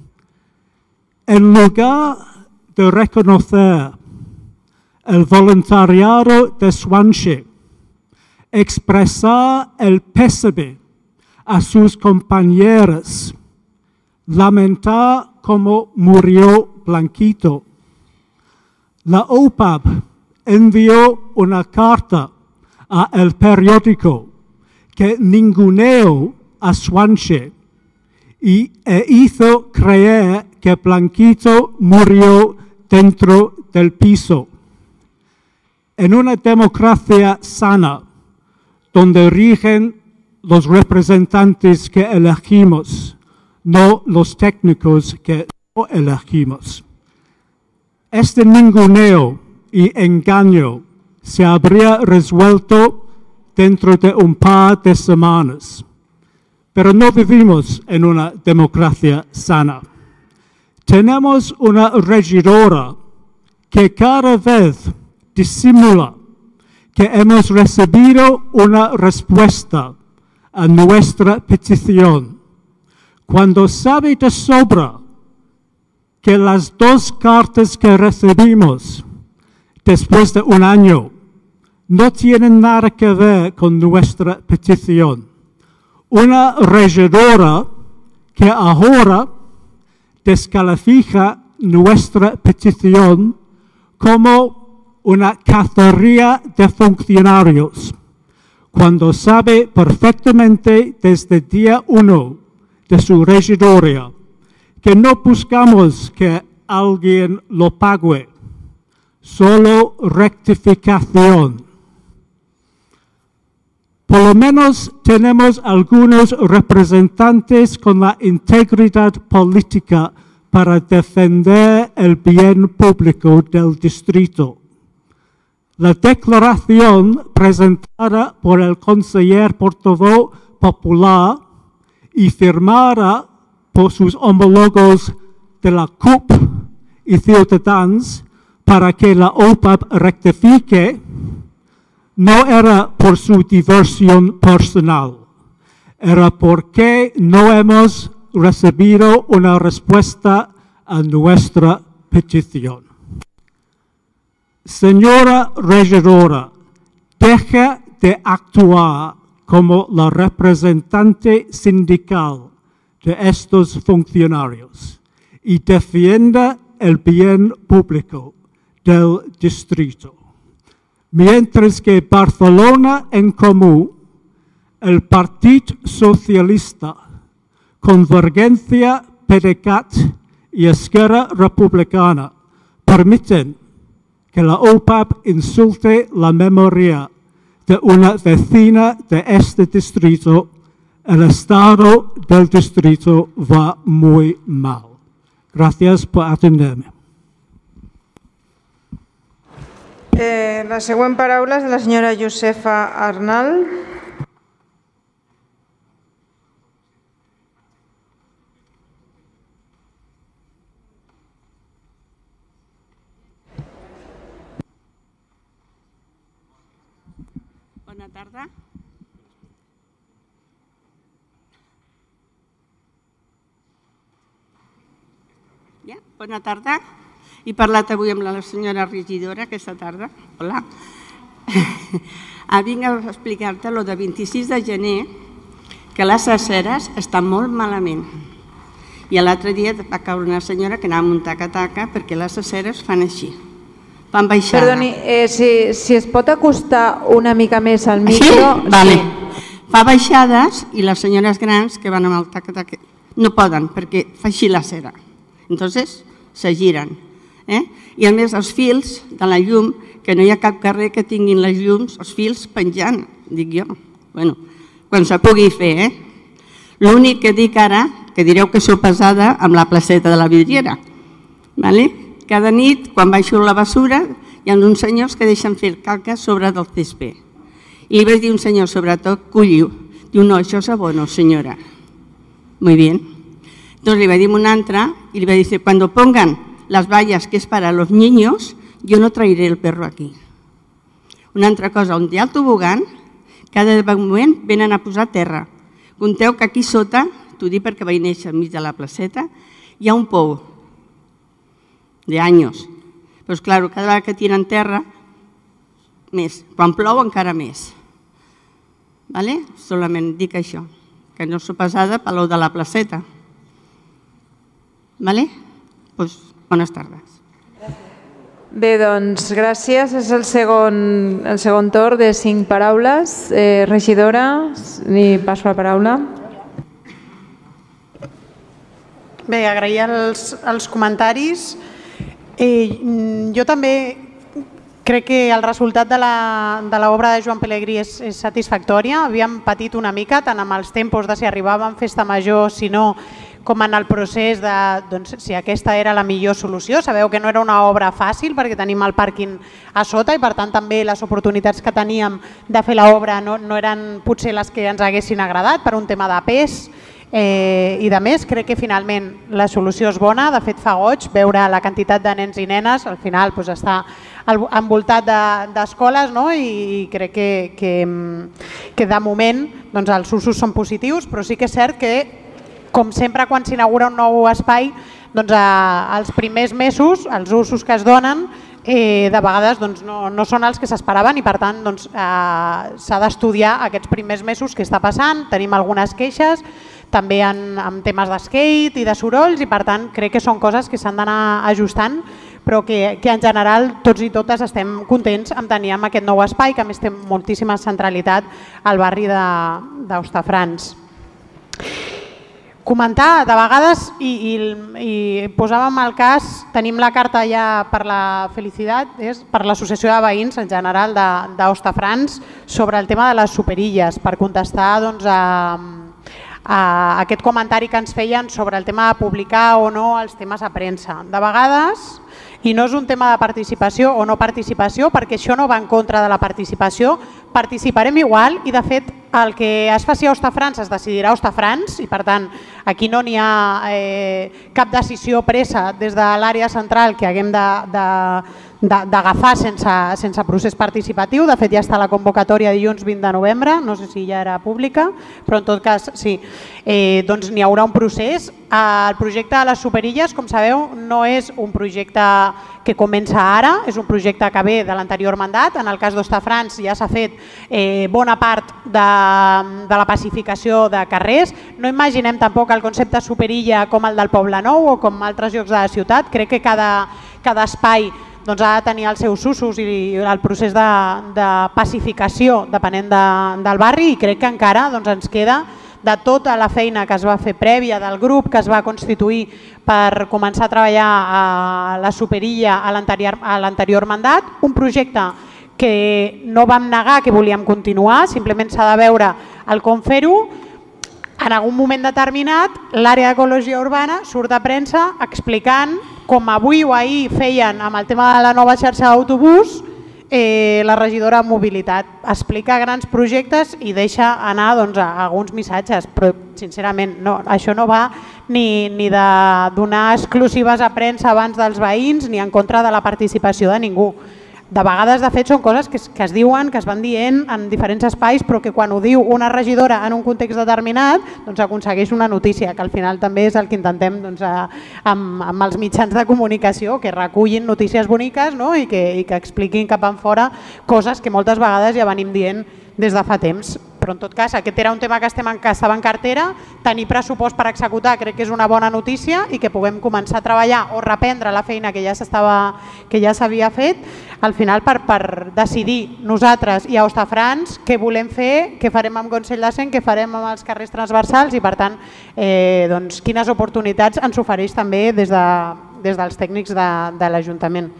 En lugar de reconocer el voluntariado de Swanche, expresar el pésame a sus compañeros, lamentar cómo murió Blanquito, la OPAP envió una carta a el periódico que ninguneó a Swanche e hizo creer que Blanquito murió dentro del piso. En una democracia sana, donde rigen los representantes que elegimos, no los técnicos que no elegimos. Este ninguneo y engaño se habría resuelto dentro de un par de semanas. Pero no vivimos en una democracia sana. Tenemos una regidora que cada vez disimula que hemos recibido una respuesta a nuestra petición, cuando sabe de sobra que las 2 cartas que recibimos después de un año no tienen nada que ver con nuestra petición. Una regidora que ahora descalifica nuestra petición como una cacería de funcionarios, cuando sabe perfectamente desde el día 1 de su regidoria que no buscamos que alguien lo pague, solo rectificación. Por lo menos tenemos algunos representantes con la integridad política para defender el bien público del distrito. La declaración presentada por el conseller portavoz popular y firmada por sus homólogos de la CUP y Ciutadans para que la OPAP rectifique, no era por su diversión personal, era porque no hemos recibido una respuesta a nuestra petición. Señora regidora, deja de actuar como la representante sindical de estos funcionarios y defienda el bien público del distrito. Mientras que Barcelona en Comú el Partit Socialista, Convergencia, PDeCAT y Esquerra Republicana permiten que la OPAP insulte la memoria de una vecina de este distrito, el estado del distrito va muy mal. Gracias por atenderme. La següent paraula és de la senyora Josefa Arnal. Bona tarda. Bona tarda. He parlat avui amb la senyora regidora aquesta tarda. Hola. Vinc a explicar-te el de 26 de gener, que les aceres estan molt malament. I l'altre dia va caure una senyora que anava amb un taca-taca perquè les aceres fan així. Fan baixada. Perdoni, si es pot acostar una mica més al micro... Sí? Vale. Fa baixades i les senyores grans que van amb el taca-taca no poden perquè fa així l'acera. Entonces se giren. I a més els fils de la llum, que no hi ha cap carrer que tinguin les llums, els fils penjant, dic jo. Bueno, quan se pugui fer. L'únic que dic ara, que direu que sou pesada amb la placeta de la vidriera. Cada nit, quan baixo la bessura, hi ha uns senyors que deixen fer calca sobre del césped. I li vaig dir un senyor, sobretot, colliu. Diu, no, això és abono, senyora. Muy bien. Entonces le iba a decir un altre y le iba a decir, cuando pongan las vallas que es para los niños, yo no traeré el perro aquí. Una altra cosa, on hi ha el tobogan, cada moment venen a posar terra. Conteu que aquí sota, t'ho dic perquè vaig néixer enmig de la placeta, hi ha un pou d'anys. Però, clar, cada vegada que tiren terra, més. Quan plou, encara més. Solament dic això, que no sóc pesada per l'ou de la placeta. Bones tardes. Bé, doncs gràcies. És el segon torn de 5 paraules. Regidora, li passo la paraula. Bé, agrair els comentaris. Jo també crec que el resultat de l'obra de Joan Pelegrí és satisfactòria. Havíem patit una mica, tant amb els tempos de si arribàvem a festa major, si no, com en el procés de si aquesta era la millor solució. Sabeu que no era una obra fàcil perquè tenim el pàrquing a sota i per tant també les oportunitats que teníem de fer l'obra no eren potser les que ens haguessin agradat per un tema de pes i de més. Crec que finalment la solució és bona. De fet fa goig veure la quantitat de nens i nenes al final està envoltat d'escoles i crec que de moment els usos són positius, però sí que és cert que com sempre quan s'inaugura un nou espai, els primers mesos, els usos que es donen, de vegades no són els que s'esperaven i per tant s'ha d'estudiar aquests primers mesos què està passant. Tenim algunes queixes, també en temes d'skate i de sorolls i per tant crec que són coses que s'han d'anar ajustant, però que en general tots i totes estem contents en tenir aquest nou espai, que a més té moltíssima centralitat al barri d'Hostafrancs. Comentar, de vegades, i posàvem el cas, tenim la carta ja per la Felicitat, per l'Associació de Veïns en general d'Hostafrancs sobre el tema de les superilles, per contestar a aquest comentari que ens feien sobre el tema de publicar o no els temes a premsa. De vegades, i no és un tema de participació o no participació, perquè això no va en contra de la participació, participarem igual i de fet el que es faci a Hostafrancs es decidirà a Hostafrancs i per tant aquí no n'hi ha cap decisió presa des de l'àrea central que haguem d'agafar sense procés participatiu. De fet ja està la convocatòria dilluns 20 de novembre, no sé si ja era pública, però en tot cas sí, doncs n'hi haurà un procés. El projecte de les superilles, com sabeu, no és un projecte que comença ara, és un projecte que ve de l'anterior mandat. En el cas d'Hostafrancs ja s'ha fet bona part de la pacificació de carrers. No imaginem tampoc el concepte superilla com el del Poble Nou o com altres llocs de la ciutat. Crec que cada espai doncs ha de tenir els seus usos i el procés de pacificació depenent del barri, i crec que encara ens queda, de tota la feina que es va fer prèvia del grup que es va constituir per començar a treballar a la Superilla a l'anterior mandat, un projecte que no vam negar que volíem continuar, simplement s'ha de veure el com fer-ho. En algun moment determinat, l'àrea d'ecologia urbana surt de premsa explicant, com avui o ahir feien amb el tema de la nova xarxa d'autobús, la regidora de mobilitat explica grans projectes i deixa anar alguns missatges, però sincerament això no va ni de donar exclusives a premsa abans dels veïns ni en contra de la participació de ningú. De vegades, de fet, són coses que es diuen, que es van dient en diferents espais, però que quan ho diu una regidora en un context determinat, aconsegueix una notícia, que al final també és el que intentem amb els mitjans de comunicació, que recullin notícies boniques i que expliquin cap enfora coses que moltes vegades ja venim dient des de fa temps. Però en tot cas, aquest era un tema que estava en cartera, tenir pressupost per executar crec que és una bona notícia i que puguem començar a treballar o reprendre la feina que ja s'havia fet, al final per decidir nosaltres i a Hostafrancs què volem fer, què farem amb Consell de Cent, què farem amb els carrers transversals i per tant quines oportunitats ens ofereix també des dels tècnics de l'Ajuntament.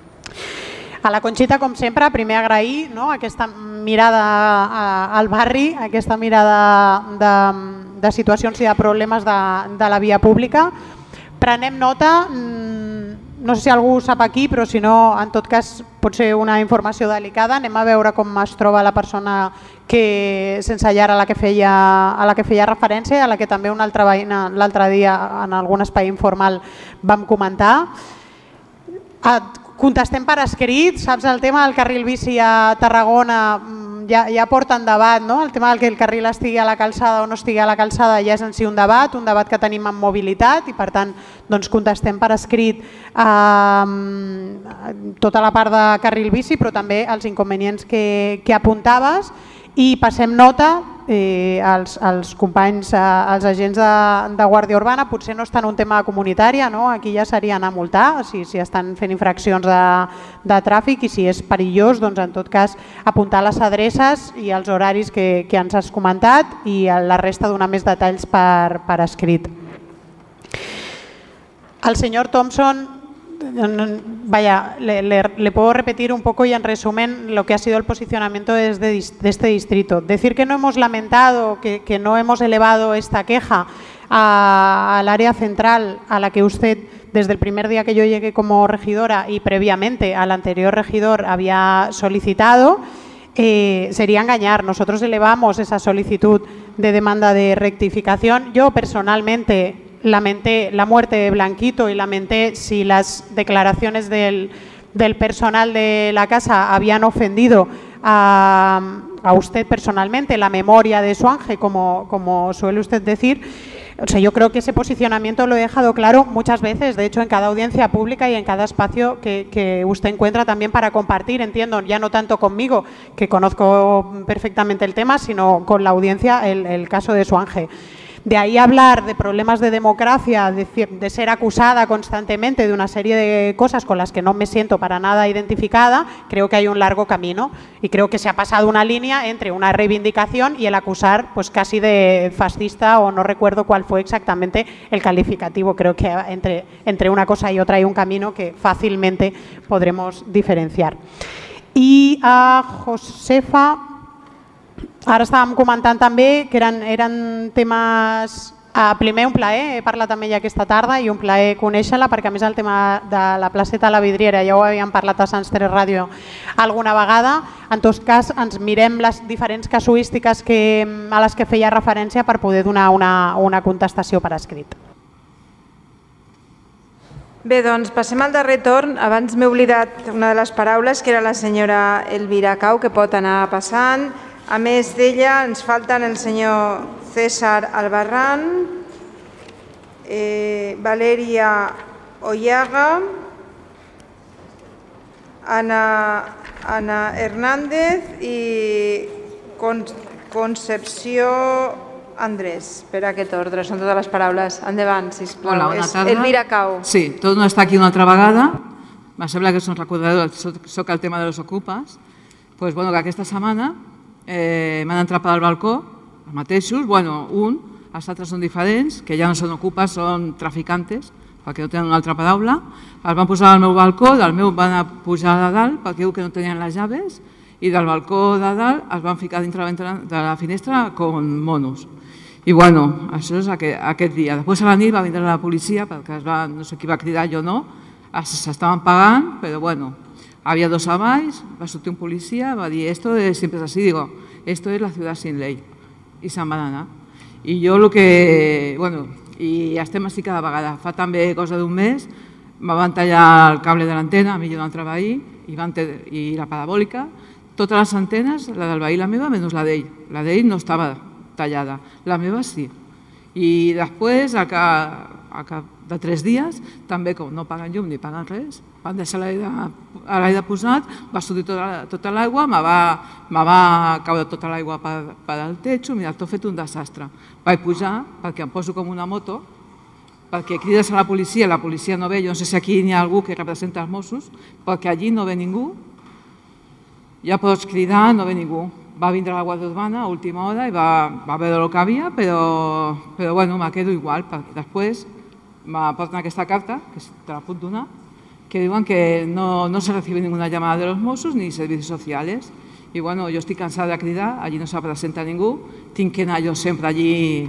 A la Conxita, com sempre, primer agrair aquesta mirada al barri, aquesta mirada de situacions i de problemes de la via pública. Prenem nota, no sé si algú ho sap aquí, però si no, en tot cas, pot ser una informació delicada. Anem a veure com es troba la persona sense llar a la que feia referència, a la que també una altra veïna l'altre dia en algun espai informal vam comentar. Contestem per escrit, saps el tema del carril bici a Tarragona ja porta en debat, el tema del que el carril estigui a la calçada o no estigui a la calçada ja és en si un debat que tenim en mobilitat i per tant contestem per escrit tota la part de carril bici però també els inconvenients que apuntaves i passem nota als companys, als agents de Guàrdia Urbana, potser no està en un tema comunitari, aquí ja seria anar a multar si estan fent infraccions de tràfic i si és perillós, en tot cas apuntar les adreces i els horaris que ens has comentat i la resta donar més detalls per escrit. El senyor Thompson, le puedo repetir un poco y en resumen lo que ha sido el posicionamiento de este distrito. Decir que no hemos lamentado, que no hemos elevado esta queja al área central a la que usted desde el primer día que yo llegué como regidora y previamente al anterior regidor había solicitado, sería engañar. Nosotros elevamos esa solicitud de demanda de rectificación. Yo personalmente lamenté la muerte de Blanquito y lamenté si las declaraciones del personal de la casa habían ofendido a usted personalmente, la memoria de su ángel, como suele usted decir. O sea, yo creo que ese posicionamiento lo he dejado claro muchas veces, de hecho en cada audiencia pública y en cada espacio que usted encuentra también para compartir, entiendo, ya no tanto conmigo, que conozco perfectamente el tema, sino con la audiencia el caso de su ángel. De ahí hablar de problemas de democracia, de ser acusada constantemente de una serie de cosas con las que no me siento para nada identificada, creo que hay un largo camino y creo que se ha pasado una línea entre una reivindicación y el acusar pues casi de fascista o no recuerdo cuál fue exactamente el calificativo. Creo que entre una cosa y otra hay un camino que fácilmente podremos diferenciar. I a Josefa, ara estàvem comentant també que eren temes... Primer, un plaer, he parlat amb ella aquesta tarda i un plaer conèixer-la perquè a més el tema de la placeta a la Vidriera ja ho havíem parlat a Sants 3 Ràdio alguna vegada. En tot cas, ens mirem les diferents casuístiques a les que feia referència per poder donar una contestació per escrit. Bé, doncs passem al darrer torn. Abans m'he oblidat una de les paraules, que era la senyora Elvira Cau, que pot anar passant. A més d'ella ens falten el senyor César Albarrán, Valeria Ollaga, Ana Hernández i Concepció Andrés. Per aquest ordre, són totes les paraules. Endavant, sisplau. Hola, bona tarda. Elvira Cau. Sí, torno a estar aquí una altra vegada me sembla que són recordadors, soc el tema de los ocupes, que aquesta setmana m'han entrat pel balcó, els mateixos, els altres són diferents, que ja no són ocupes, són traficantes, perquè no tenen una altra paraula, els van posar al meu balcó, del meu van pujar a dalt, perquè diu que no tenien les llaves, i del balcó de dalt es van ficar dintre de la finestra com monos. I això és aquest dia. Després a la nit va vindre la policia, perquè no sé qui va cridar, jo no, s'estaven pagant, però havia dos avalls, va sortir un policia, va dir, esto siempre es así, digo, esto es la ciudad sin ley, i se'n van anar. I jo el que, i estem així cada vegada, fa també cosa d'un mes, me van tallar el cable de l'antena, a mi i un altre veí, i la parabòlica, totes les antenes, la del veí i la meva, menys la d'ell. La d'ell no estava tallada, la meva sí. I després, de 3 dies, també com no paguen llum ni paguen res, van deixar l'aire posat, va sortir tota l'aigua, me va caure tota l'aigua per al techo, mira, t'ho he fet un desastre. Vaig pujar, perquè em poso com una moto, perquè crides a la policia no ve, jo no sé si aquí hi ha algú que representa els Mossos, perquè allí no ve ningú, ja pots cridar, no ve ningú. Va vindre la Guàrdia Urbana a última hora i va veure el que havia, però me quedo igual, perquè després me porten aquesta carta, que te la puc donar, que diuen que no se recibe ninguna llamada de los Mossos ni servicios sociales. I jo estic cansada de cridar, allí no se presenta ningú, tinc que anar jo sempre allí,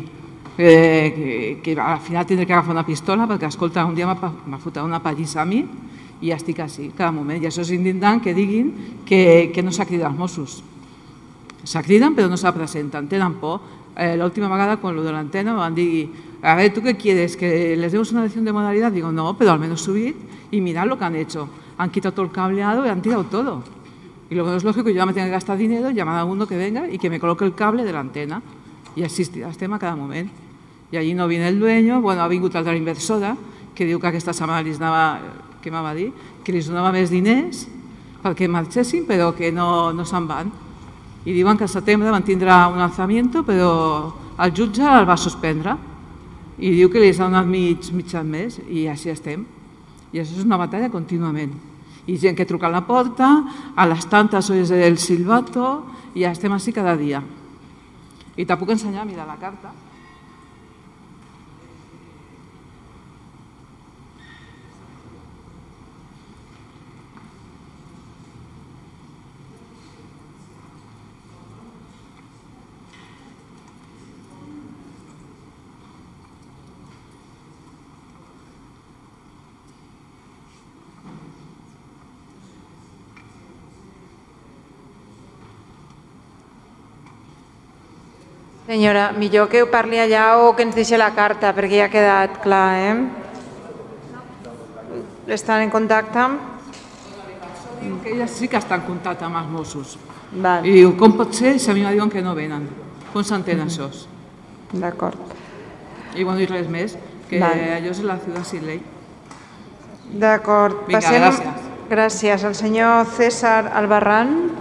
que al final tindré que agafar una pistola, perquè escolta, un dia m'ha fotut una pallissa a mi i ja estic així, cada moment. I això és indignant que diguin que no s'ha cridat els Mossos. Se criden però no se presenten, tenen por. L'última vegada con lo de l'antena me van dir, a ver, ¿tú qué quieres? ¿Que les demos una lección de moralidad? Digo, no, pero al menos subid y mirad lo que han hecho. Han quitado todo el cableado y han tirado todo. Y lo que no es lógico, yo ya me tengo que gastar dinero, llamar a uno que venga y que me coloque el cable de l'antena. I així estem a cada moment. I allí no viene el dueño, ha vingut l'altra inversora, que diu que aquesta setmana li donava, què me va dir? Que li donava més diners perquè marxessin, però que no se'n van. I diuen que al setembre van tindre un alzament, però el jutge el va suspendre i diu que li ha donat mig mes i així estem. I això és una batalla contínuament. I gent que truca a la porta, a les tantes ois el silbato, i ja estem així cada dia. I te puc ensenyar, mira la carta. Senyora, millor que ho parli allà o que ens deixi la carta, perquè ja ha quedat clar, Estan en contacte? Que elles sí que estan en contacte amb els Mossos. I diu, com pot ser si a mi me diuen que no venen? Com s'entén això? D'acord. I res més, que allò és la ciutat sin ley. D'acord. Vinga, gràcies. Gràcies. El senyor César Albarrán.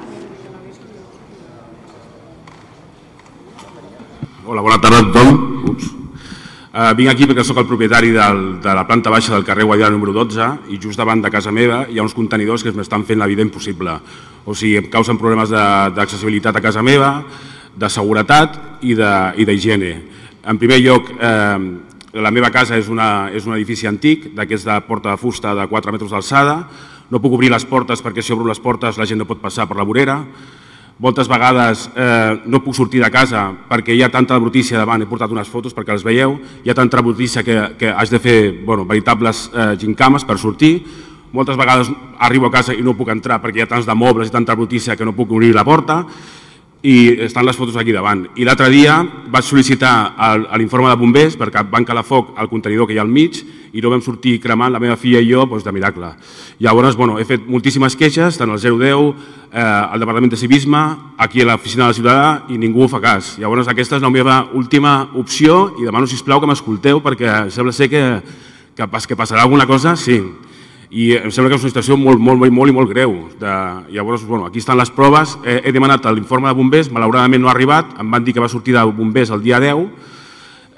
Hola, bona tarda a tothom. Vinc aquí perquè soc el propietari de la planta baixa del carrer Guadiana número 12 i just davant de casa meva hi ha uns contenidors que m'estan fent la vida impossible. O sigui, em causen problemes d'accessibilitat a casa meva, de seguretat i d'higiene. En primer lloc, la meva casa és un edifici antic, d'aquests de porta de fusta de 4 metres d'alçada. No puc obrir les portes perquè si obro les portes la gent no pot passar per la vorera. Moltes vegades no puc sortir de casa perquè hi ha tanta brutícia davant, he portat unes fotos perquè les veieu, hi ha tanta brutícia que haig de fer veritables gincames per sortir. Moltes vegades arribo a casa i no puc entrar perquè hi ha tants de mobles i tanta brutícia que no puc obrir la porta i estan les fotos aquí davant. I l'altre dia vaig sol·licitar l'informe de bombers perquè van calar foc al contenidor que hi ha al mig i no vam sortir cremant, la meva filla i jo, de miracle. Llavors, he fet moltíssimes queixes, tant al 010, al Departament de Civisme, aquí a l'oficina del Ciutadà, i ningú fa cas. Llavors, aquesta és la meva última opció i demano, sisplau, que m'escolteu perquè sembla ser que passarà alguna cosa, sí. I em sembla que és una situació molt greu. Llavors, aquí estan les proves. He demanat l'informe de bombers, malauradament no ha arribat, em van dir que va sortir de bombers el dia 10,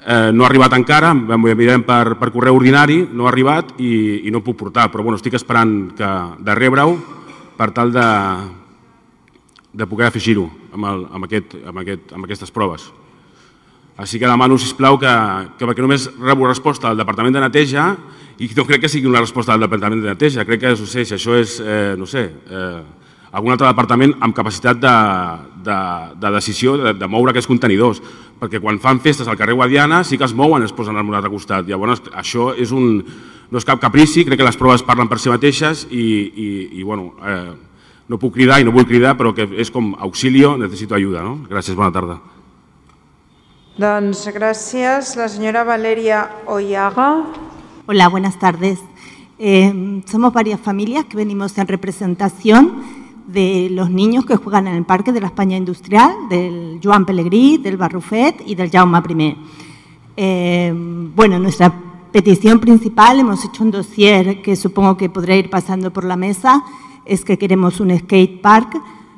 no ha arribat encara, mirem per correu ordinari, no ha arribat i no ho puc portar, però estic esperant de rebre-ho per tal de poder afegir-ho amb aquestes proves. Així que demano, sisplau, que perquè només rebo resposta del Departament de Neteja i no crec que sigui una resposta del Departament de Neteja, crec que, si això és, no sé, algun altre departament amb capacitat de decisió de moure aquests contenidors, perquè quan fan festes al carrer Guadiana sí que es mouen i es posen al altre costat. Llavors, això no és cap caprici, crec que les proves parlen per si mateixes i no puc cridar i no vull cridar, però que és com auxilio, necessito ajuda. Gràcies, bona tarda. Doncs gràcies. La señora Valeria Ollaga. Hola, buenas tardes. Somos varias familias que venimos en representación de los niños que juegan en el Parque de la España Industrial, del Joan Pelegrí, del Barrufet y del Jaume I. Bueno, nuestra petición principal, hemos hecho un dossier que supongo que podrá ir pasando por la mesa, es que queremos un skate park.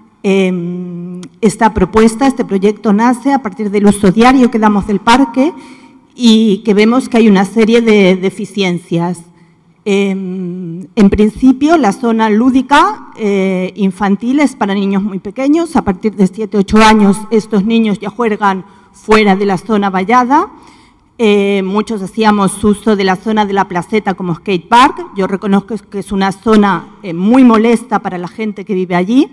Esta propuesta, este proyecto nace a partir del uso diario que damos del parque y que vemos que hay una serie de deficiencias. En principio, la zona lúdica infantil es para niños muy pequeños. A partir de 7-8 años, estos niños ya juegan fuera de la zona vallada. Muchos hacíamos uso de la zona de la placeta como skate park. Yo reconozco que es una zona muy molesta para la gente que vive allí.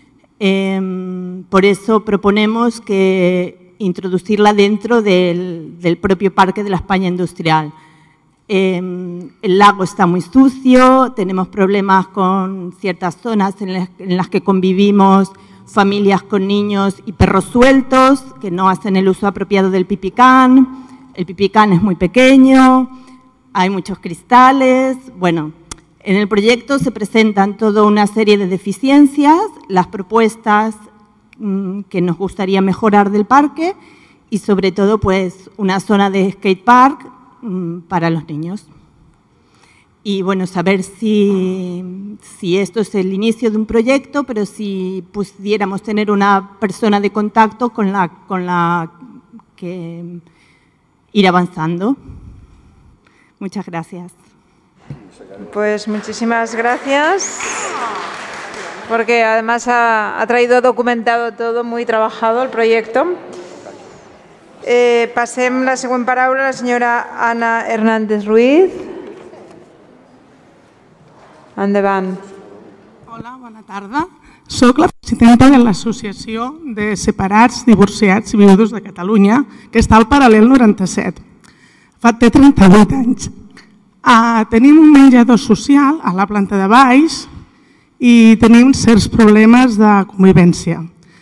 Por eso proponemos que introducirla dentro del propio Parque de la España Industrial. El lago está muy sucio, tenemos problemas con ciertas zonas en las que convivimos familias con niños y perros sueltos que no hacen el uso apropiado del pipicán. El pipicán es muy pequeño, hay muchos cristales. Bueno, en el proyecto se presentan toda una serie de deficiencias, las propuestas que nos gustaría mejorar del parque y sobre todo pues una zona de skate park para los niños. Y bueno, saber si esto es el inicio de un proyecto, pero si pudiéramos tener una persona de contacto con la que ir avanzando. Muchas gracias. Pues muchísimas gracias, porque además ha traído documentado todo, muy trabajado el proyecto. Passem la següent paraula a la senyora Ana Hernández Ruiz. Endavant. Hola, bona tarda. Soc la presidenta de l'Associació de Separats, Divorciats i Viudos de Catalunya, que està al Paral·lel 97. Té 38 anys. Tenim un menjador social a la planta de baix i tenim certs problemes de convivència.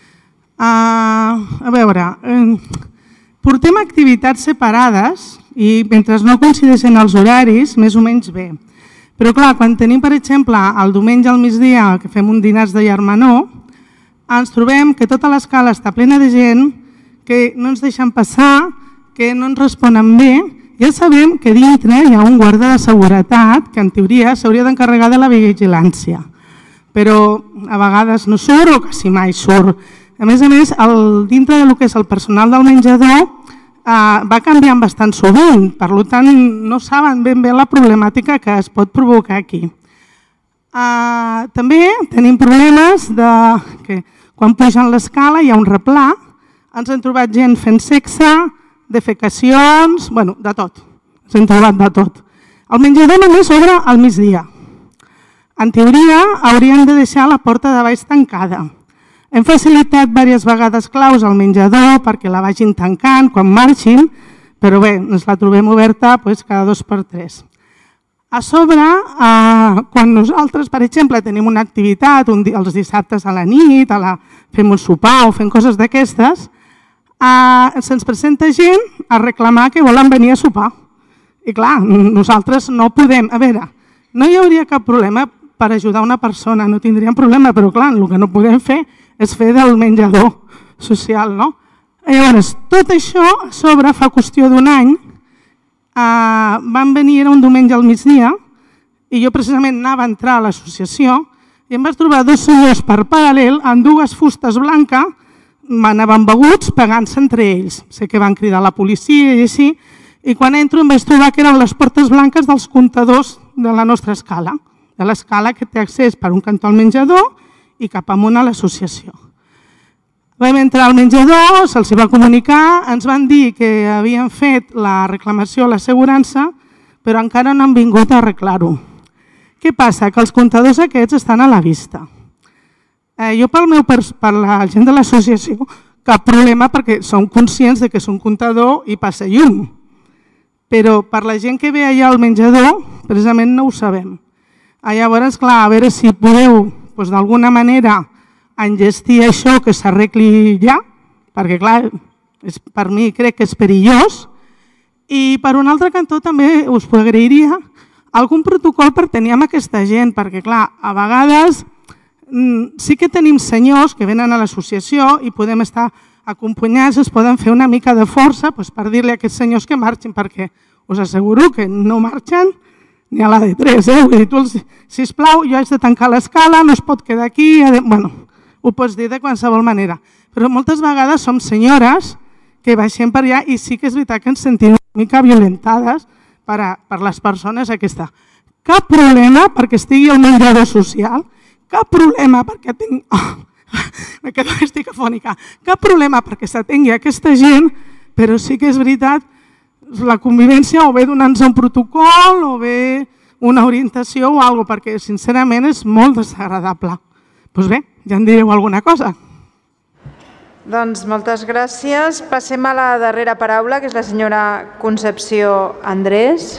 A veure, portem activitats separades i mentre no coincideixen els horaris, més o menys bé. Però clar, quan tenim, per exemple, el diumenge al migdia que fem un dinars de germanor, ens trobem que tota l'escala està plena de gent, que no ens deixen passar, que no ens responen bé. Ja sabem que dintre hi ha un guarda de seguretat que en teoria s'hauria d'encarregar de la vigilància, però a vegades no surt o quasi mai surt. A més, dintre del que és el personal del menjador va canviant bastant sovint, per tant no saben ben bé la problemàtica que es pot provocar aquí. També tenim problemes que quan pugen l'escala hi ha un replà, ens hem trobat gent fent sexe, defecacions, bueno, de tot. Ens hem trobat de tot. El menjador només obre al migdia. En teoria hauríem de deixar la porta de baix tancada. Hem facilitat diverses vegades claus al menjador perquè la vagin tancant quan marxin, però bé, ens la trobem oberta cada 2 per 3. A sobre, quan nosaltres, per exemple, tenim una activitat els dissabtes a la nit, fem un sopar o fem coses d'aquestes, se'ns presenta gent a reclamar que volen venir a sopar. I clar, nosaltres no podem. A veure, no hi hauria cap problema per ajudar una persona, no tindríem problema, però clar, el que no podem fer és fer del menjador social, no? Llavors, tot això a sobre fa qüestió d'un any, van venir, era un diumenge al migdia, i jo precisament anava a entrar a l'associació i em vaig trobar 2 senyors per paral·lel amb 2 fustes blanques anaven beguts pegant-se entre ells. Sé que van cridar la policia i així, i quan entro em vaig trobar que eren les portes blanques dels comptadors de la nostra escala, de l'escala que té accés per un cantó al menjador i cap amunt a l'associació. Vam entrar al menjador, se'ls va comunicar, ens van dir que havien fet la reclamació a l'assegurança, però encara no han vingut a arreglar-ho. Què passa? Que els comptadors aquests estan a la vista. Jo per la gent de l'associació cap problema perquè som conscients que és un comptador i passa llum. Però per la gent que ve allà al menjador, precisament no ho sabem. Llavors, clar, a veure si podeu d'alguna manera enllestir això que s'arregli ja, perquè clar, per mi crec que és perillós. I per un altre cantó també us agrairia algun protocol per tenir amb aquesta gent, perquè clar, a vegades sí que tenim senyors que venen a l'associació i podem estar acompanyats, es poden fer una mica de força per dir-li a aquests senyors que marxin, perquè us asseguro que no marxen ni a la de 3. Vull dir, tu, sisplau, jo haig de tancar l'escala, no es pot quedar aquí. Bueno, ho pots dir de qualsevol manera. Però moltes vegades som senyores que baixem per allà i sí que és veritat que ens sentim una mica violentades per les persones aquesta. Cap problema perquè estigui al menjador social, cap problema perquè tinc... Me quedo esticafònica. Cap problema perquè s'atengui aquesta gent, però sí que és veritat la convivència o bé donant-nos un protocol o bé una orientació o alguna cosa, perquè sincerament és molt desagradable. Doncs bé, ja en direu alguna cosa. Doncs moltes gràcies. Passem a la darrera paraula, que és la senyora Concepció Andrés.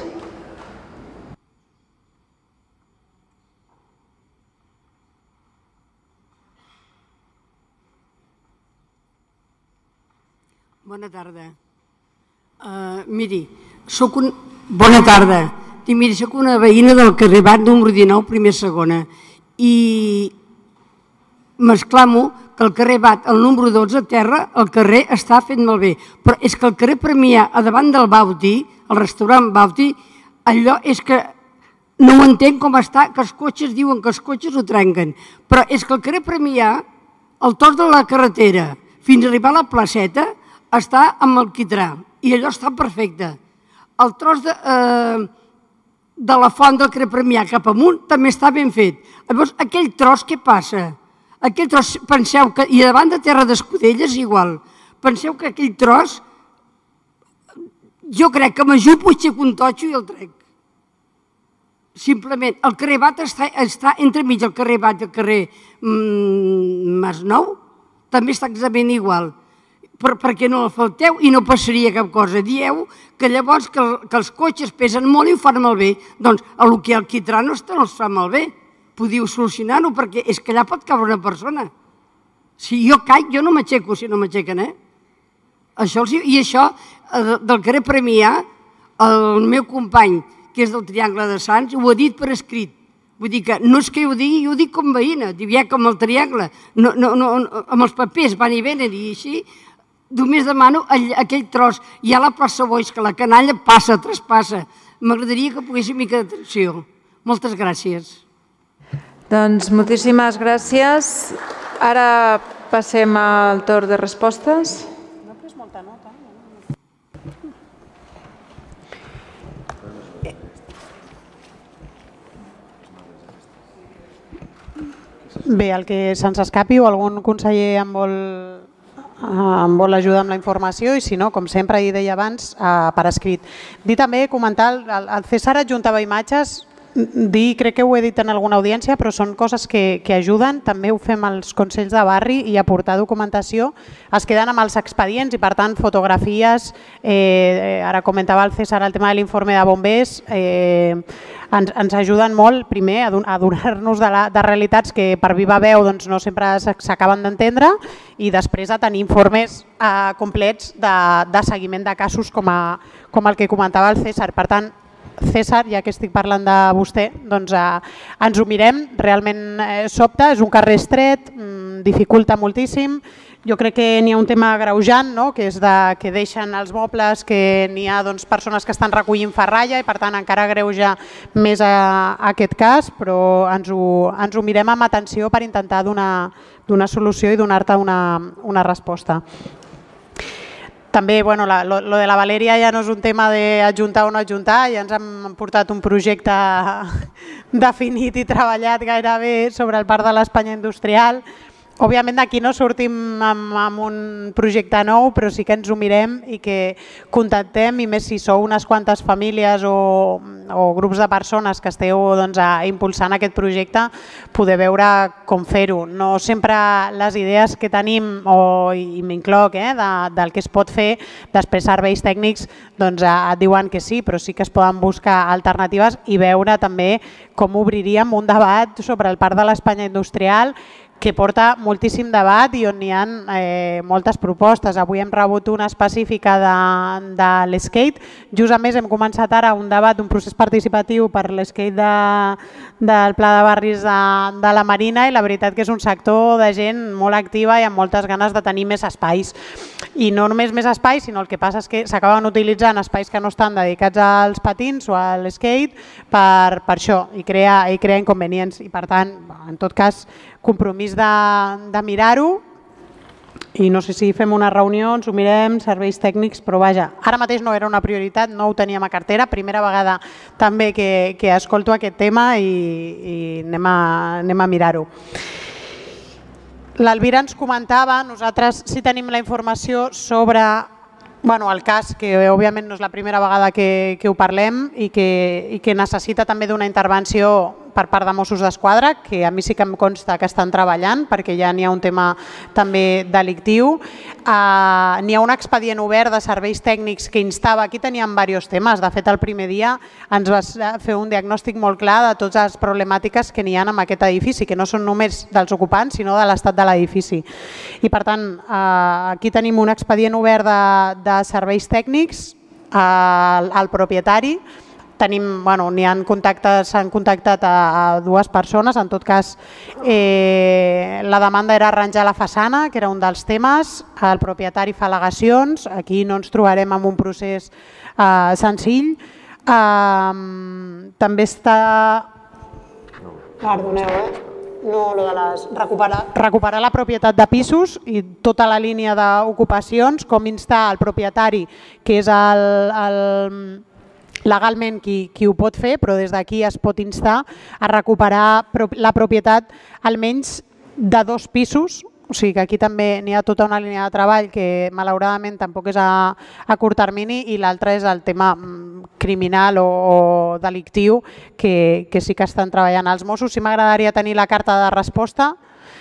Bona tarda. Miri, bona tarda. Miri, soc una veïna del carrer Bat, número 19, primera segona, i m'exclamo que el carrer Bat, el número 12, a terra, el carrer està fet malbé. Però és que el carrer Premià, a davant del Bauti, el restaurant Bauti, allò és que no ho entenc com està, que els cotxes diuen que els cotxes ho trenquen. Però és que el carrer Premià, el tros de la carretera, fins a arribar a la placeta, està amb el quitrà i allò està perfecte. El tros de la font del carrer Premià cap amunt també està ben fet. Llavors, aquell tros, què passa? Aquell tros, penseu que, i davant de Terra d'Escudelles igual, penseu que aquell tros, jo crec que m'ajupo, aixeco un totxo i el trec. Simplement, el carrer Bat està entremig del carrer Bat i el carrer Masnou, també està exactament igual. Perquè no el falteu i no passaria cap cosa. Dieu que llavors que els cotxes pesen molt i ho fan malbé. Doncs el que el quitrà no els fa malbé. Podíeu solucionar-ho perquè és que allà pot caure una persona. Si jo caic, jo no m'aixeco si no m'aixequen. I això del carrer Premià, el meu company, que és del Triangle de Sants, ho ha dit per escrit. Vull dir que no és que ho digui, jo ho dic com veïna, ja com el Triangle. Amb els papers van i venen i així. Només demano aquell tros. Hi ha la plaça Boix, que la canalla passa, traspassa. M'agradaria que pogués una mica d'atenció. Moltes gràcies. Doncs moltíssimes gràcies. Ara passem al torn de respostes. No pres molta nota. Bé, el que se'ns escapi o algun conseller em vol ajudar amb la informació i si no, com sempre hi deia abans, per escrit. Dir també, comentar, el César adjuntava imatges, dir, crec que ho he dit en alguna audiència, però són coses que ajuden, també ho fem als consells de barri i aportar documentació, es queden amb els expedients i per tant fotografies, ara comentava el César el tema de l'informe de bombers, ens ajuden molt, primer, a donar-nos de realitats que per viva veu no sempre s'acaben d'entendre i després a tenir informes complets de seguiment de casos com el que comentava el César. Per tant, César, ja que estic parlant de vostè, doncs ens ho mirem, realment sobta, és un carrer estret, dificulta moltíssim, Jo crec que n'hi ha un tema agreujant, que és que deixen els mobles, que n'hi ha persones que estan recollint ferralla i per tant encara agreuja més aquest cas, però ens ho mirem amb atenció per intentar donar solució i donar-te una resposta. També, lo de la Valèria ja no és un tema d'adjuntar o no adjuntar, ja ens han portat un projecte definit i treballat gairebé sobre el parc de l'Espanya industrial. Òbviament d'aquí no sortim amb un projecte nou, però sí que ens ho mirem i que contactem, i més si sou unes quantes famílies o grups de persones que esteu impulsant aquest projecte, poder veure com fer-ho. No sempre les idees que tenim, i m'incloc, del que es pot fer, després serveis tècnics et diuen que sí, però sí que es poden buscar alternatives i veure també com obriríem un debat sobre el parc de l'Espanya industrial, que porta moltíssim debat i on hi ha moltes propostes. Avui hem rebut una específica de l'skate. Just a més hem començat ara un debat, un procés participatiu per l'skate del Pla de Barris de la Marina, i la veritat que és un sector de gent molt activa i amb moltes ganes de tenir més espais. I no només més espais, sinó el que passa és que s'acaben utilitzant espais que no estan dedicats als patins o a l'skate per això, i crear inconvenients. I per tant, en tot cas, compromís de mirar-ho, i no sé si fem una reunió, ens ho mirem, serveis tècnics, però vaja, ara mateix no era una prioritat, no ho teníem a cartera, primera vegada també que escolto aquest tema i anem a mirar-ho. L'Alvira ens comentava, nosaltres sí tenim la informació sobre el cas, que òbviament no és la primera vegada que ho parlem i que necessita també d'una intervenció per part de Mossos d'Esquadra, que a mi sí que em consta que estan treballant, perquè ja n'hi ha un tema també delictiu. N'hi ha un expedient obert de serveis tècnics que instava, aquí teníem diversos temes, de fet el primer dia ens va fer un diagnòstic molt clar de totes les problemàtiques que n'hi ha en aquest edifici, que no són només dels ocupants, sinó de l'estat de l'edifici. I per tant, aquí tenim un expedient obert de serveis tècnics al propietari. S'han contactat a dues persones, en tot cas la demanda era arranjar la façana, que era un dels temes, el propietari fa al·legacions, aquí no ens trobarem en un procés senzill. També està... Perdoneu, recuperar la propietat de pisos i tota la línia d'ocupacions, com instar el propietari, que és legalment qui ho pot fer, però des d'aquí es pot instar a recuperar la propietat almenys de 2 pisos, o sigui que aquí també n'hi ha tota una línia de treball que malauradament tampoc és a curt termini, i l'altre és el tema criminal o delictiu que sí que estan treballant els Mossos. Sí m'agradaria tenir la carta de resposta,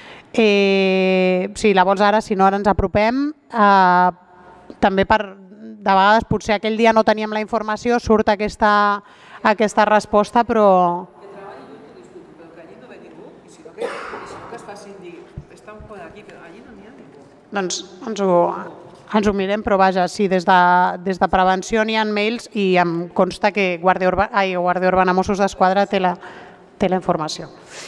si la vols ara, si no ara ens apropem, també per... De vegades potser aquell dia no teníem la informació, surt aquesta resposta, però... Doncs ens ho mirem, però vaja, sí, des de prevenció n'hi ha mails i em consta que Guàrdia Urbana Mossos d'Esquadra té la informació.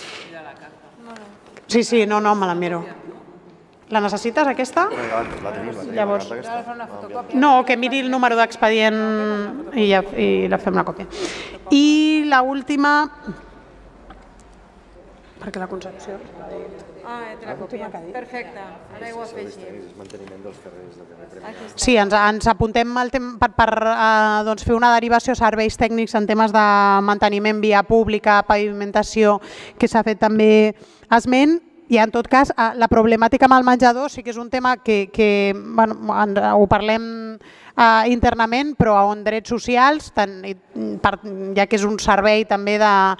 Sí, no, me la miro. La necessites, aquesta? La tenim. Llavors, no, que miri el número d'expedient i la fem la còpia. I l'última, perquè la Concepció... Perfecte, ara ho afegim. Sí, ens apuntem per fer una derivació a serveis tècnics en temes de manteniment, via pública, pavimentació, que s'ha fet també esment. I en tot cas, la problemàtica amb el menjador sí que és un tema que ho parlem internament, però on drets socials, ja que és un servei també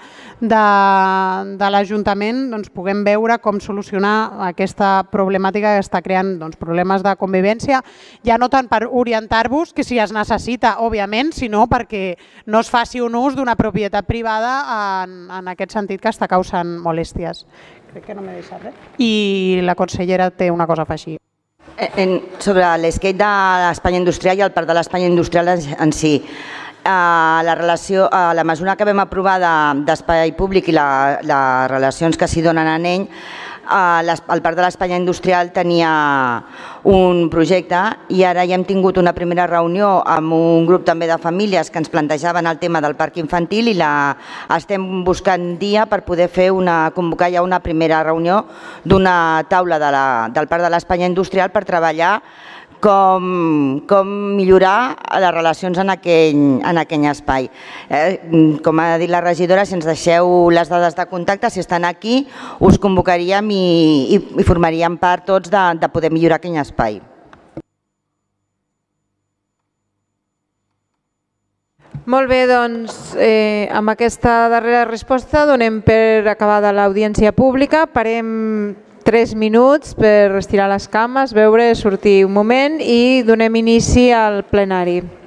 de l'Ajuntament, puguem veure com solucionar aquesta problemàtica que està creant problemes de convivència, ja no tant per orientar-vos, que si es necessita, òbviament, sinó perquè no es faci un ús d'una propietat privada en aquest sentit que està causant molèsties. Crec que no m'he deixat res. I la consellera té una cosa a afegir. Sobre l'skate de l'Espanya Industrial i el parc de l'Espanya Industrial en si, la mesura que vam aprovar d'espai públic i les relacions que s'hi donen en ell, el Parc de l'Espanya Industrial tenia un projecte i ara ja hem tingut una primera reunió amb un grup també de famílies que ens plantejaven el tema del parc infantil i estem buscant dia per poder convocar ja una primera reunió d'una taula del Parc de l'Espanya Industrial per treballar com millorar les relacions en aquell espai. Com ha dit la regidora, si ens deixeu les dades de contacte, si estan aquí, us convocaríem i formaríem part tots de poder millorar aquell espai. Molt bé, doncs amb aquesta darrera resposta donem per acabada l'audiència pública. Parem 3 minuts per estirar les cames, veure, sortir un moment i donem inici al plenari.